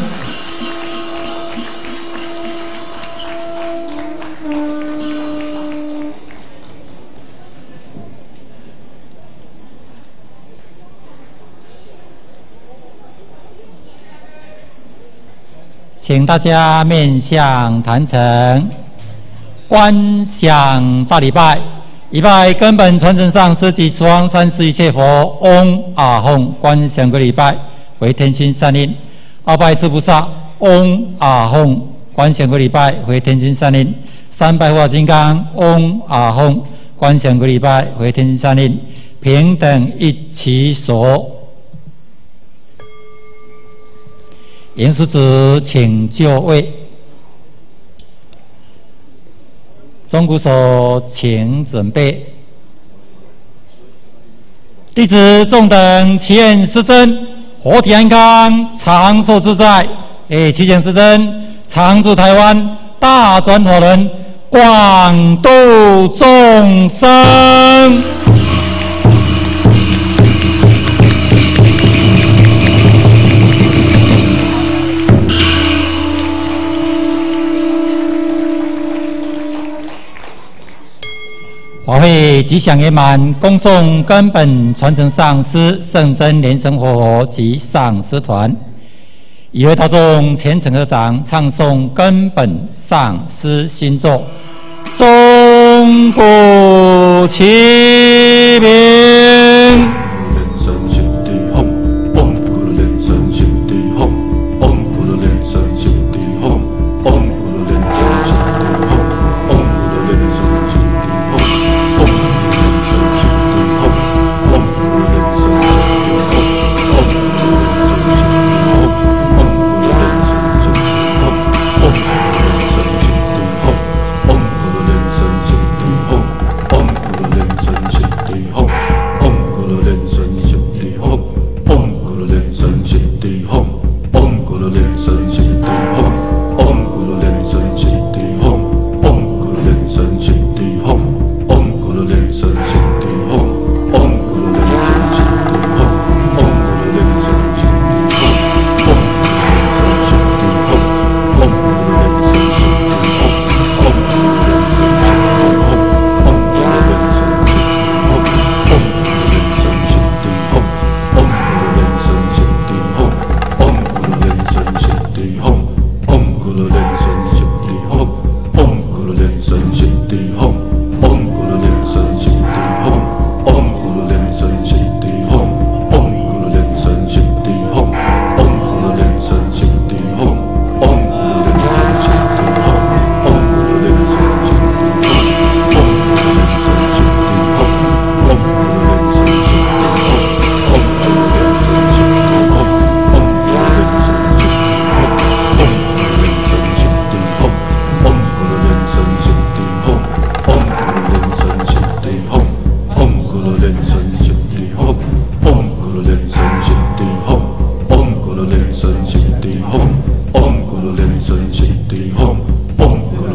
A: 请大家面向坛城，观想大礼拜。礼拜根本传承上师及十方三世一切佛，嗡阿吽，观想个礼拜为天心善因；二拜智菩萨，嗡阿吽，观想个礼拜为天心善因；三拜护法金刚，嗡阿吽，观想个礼拜为天心善因。平等一起所。严叔子，请就位。钟鼓手，请准备。弟子众等祈愿师尊活体安康，长寿自在。诶，祈请师尊常驻台湾，大转法轮，广度众生。法会吉祥圆满，恭送根本传承上师圣真莲生活佛及上师团，以为大众虔诚合掌，唱诵根本上师新作《钟鼓齐鸣》。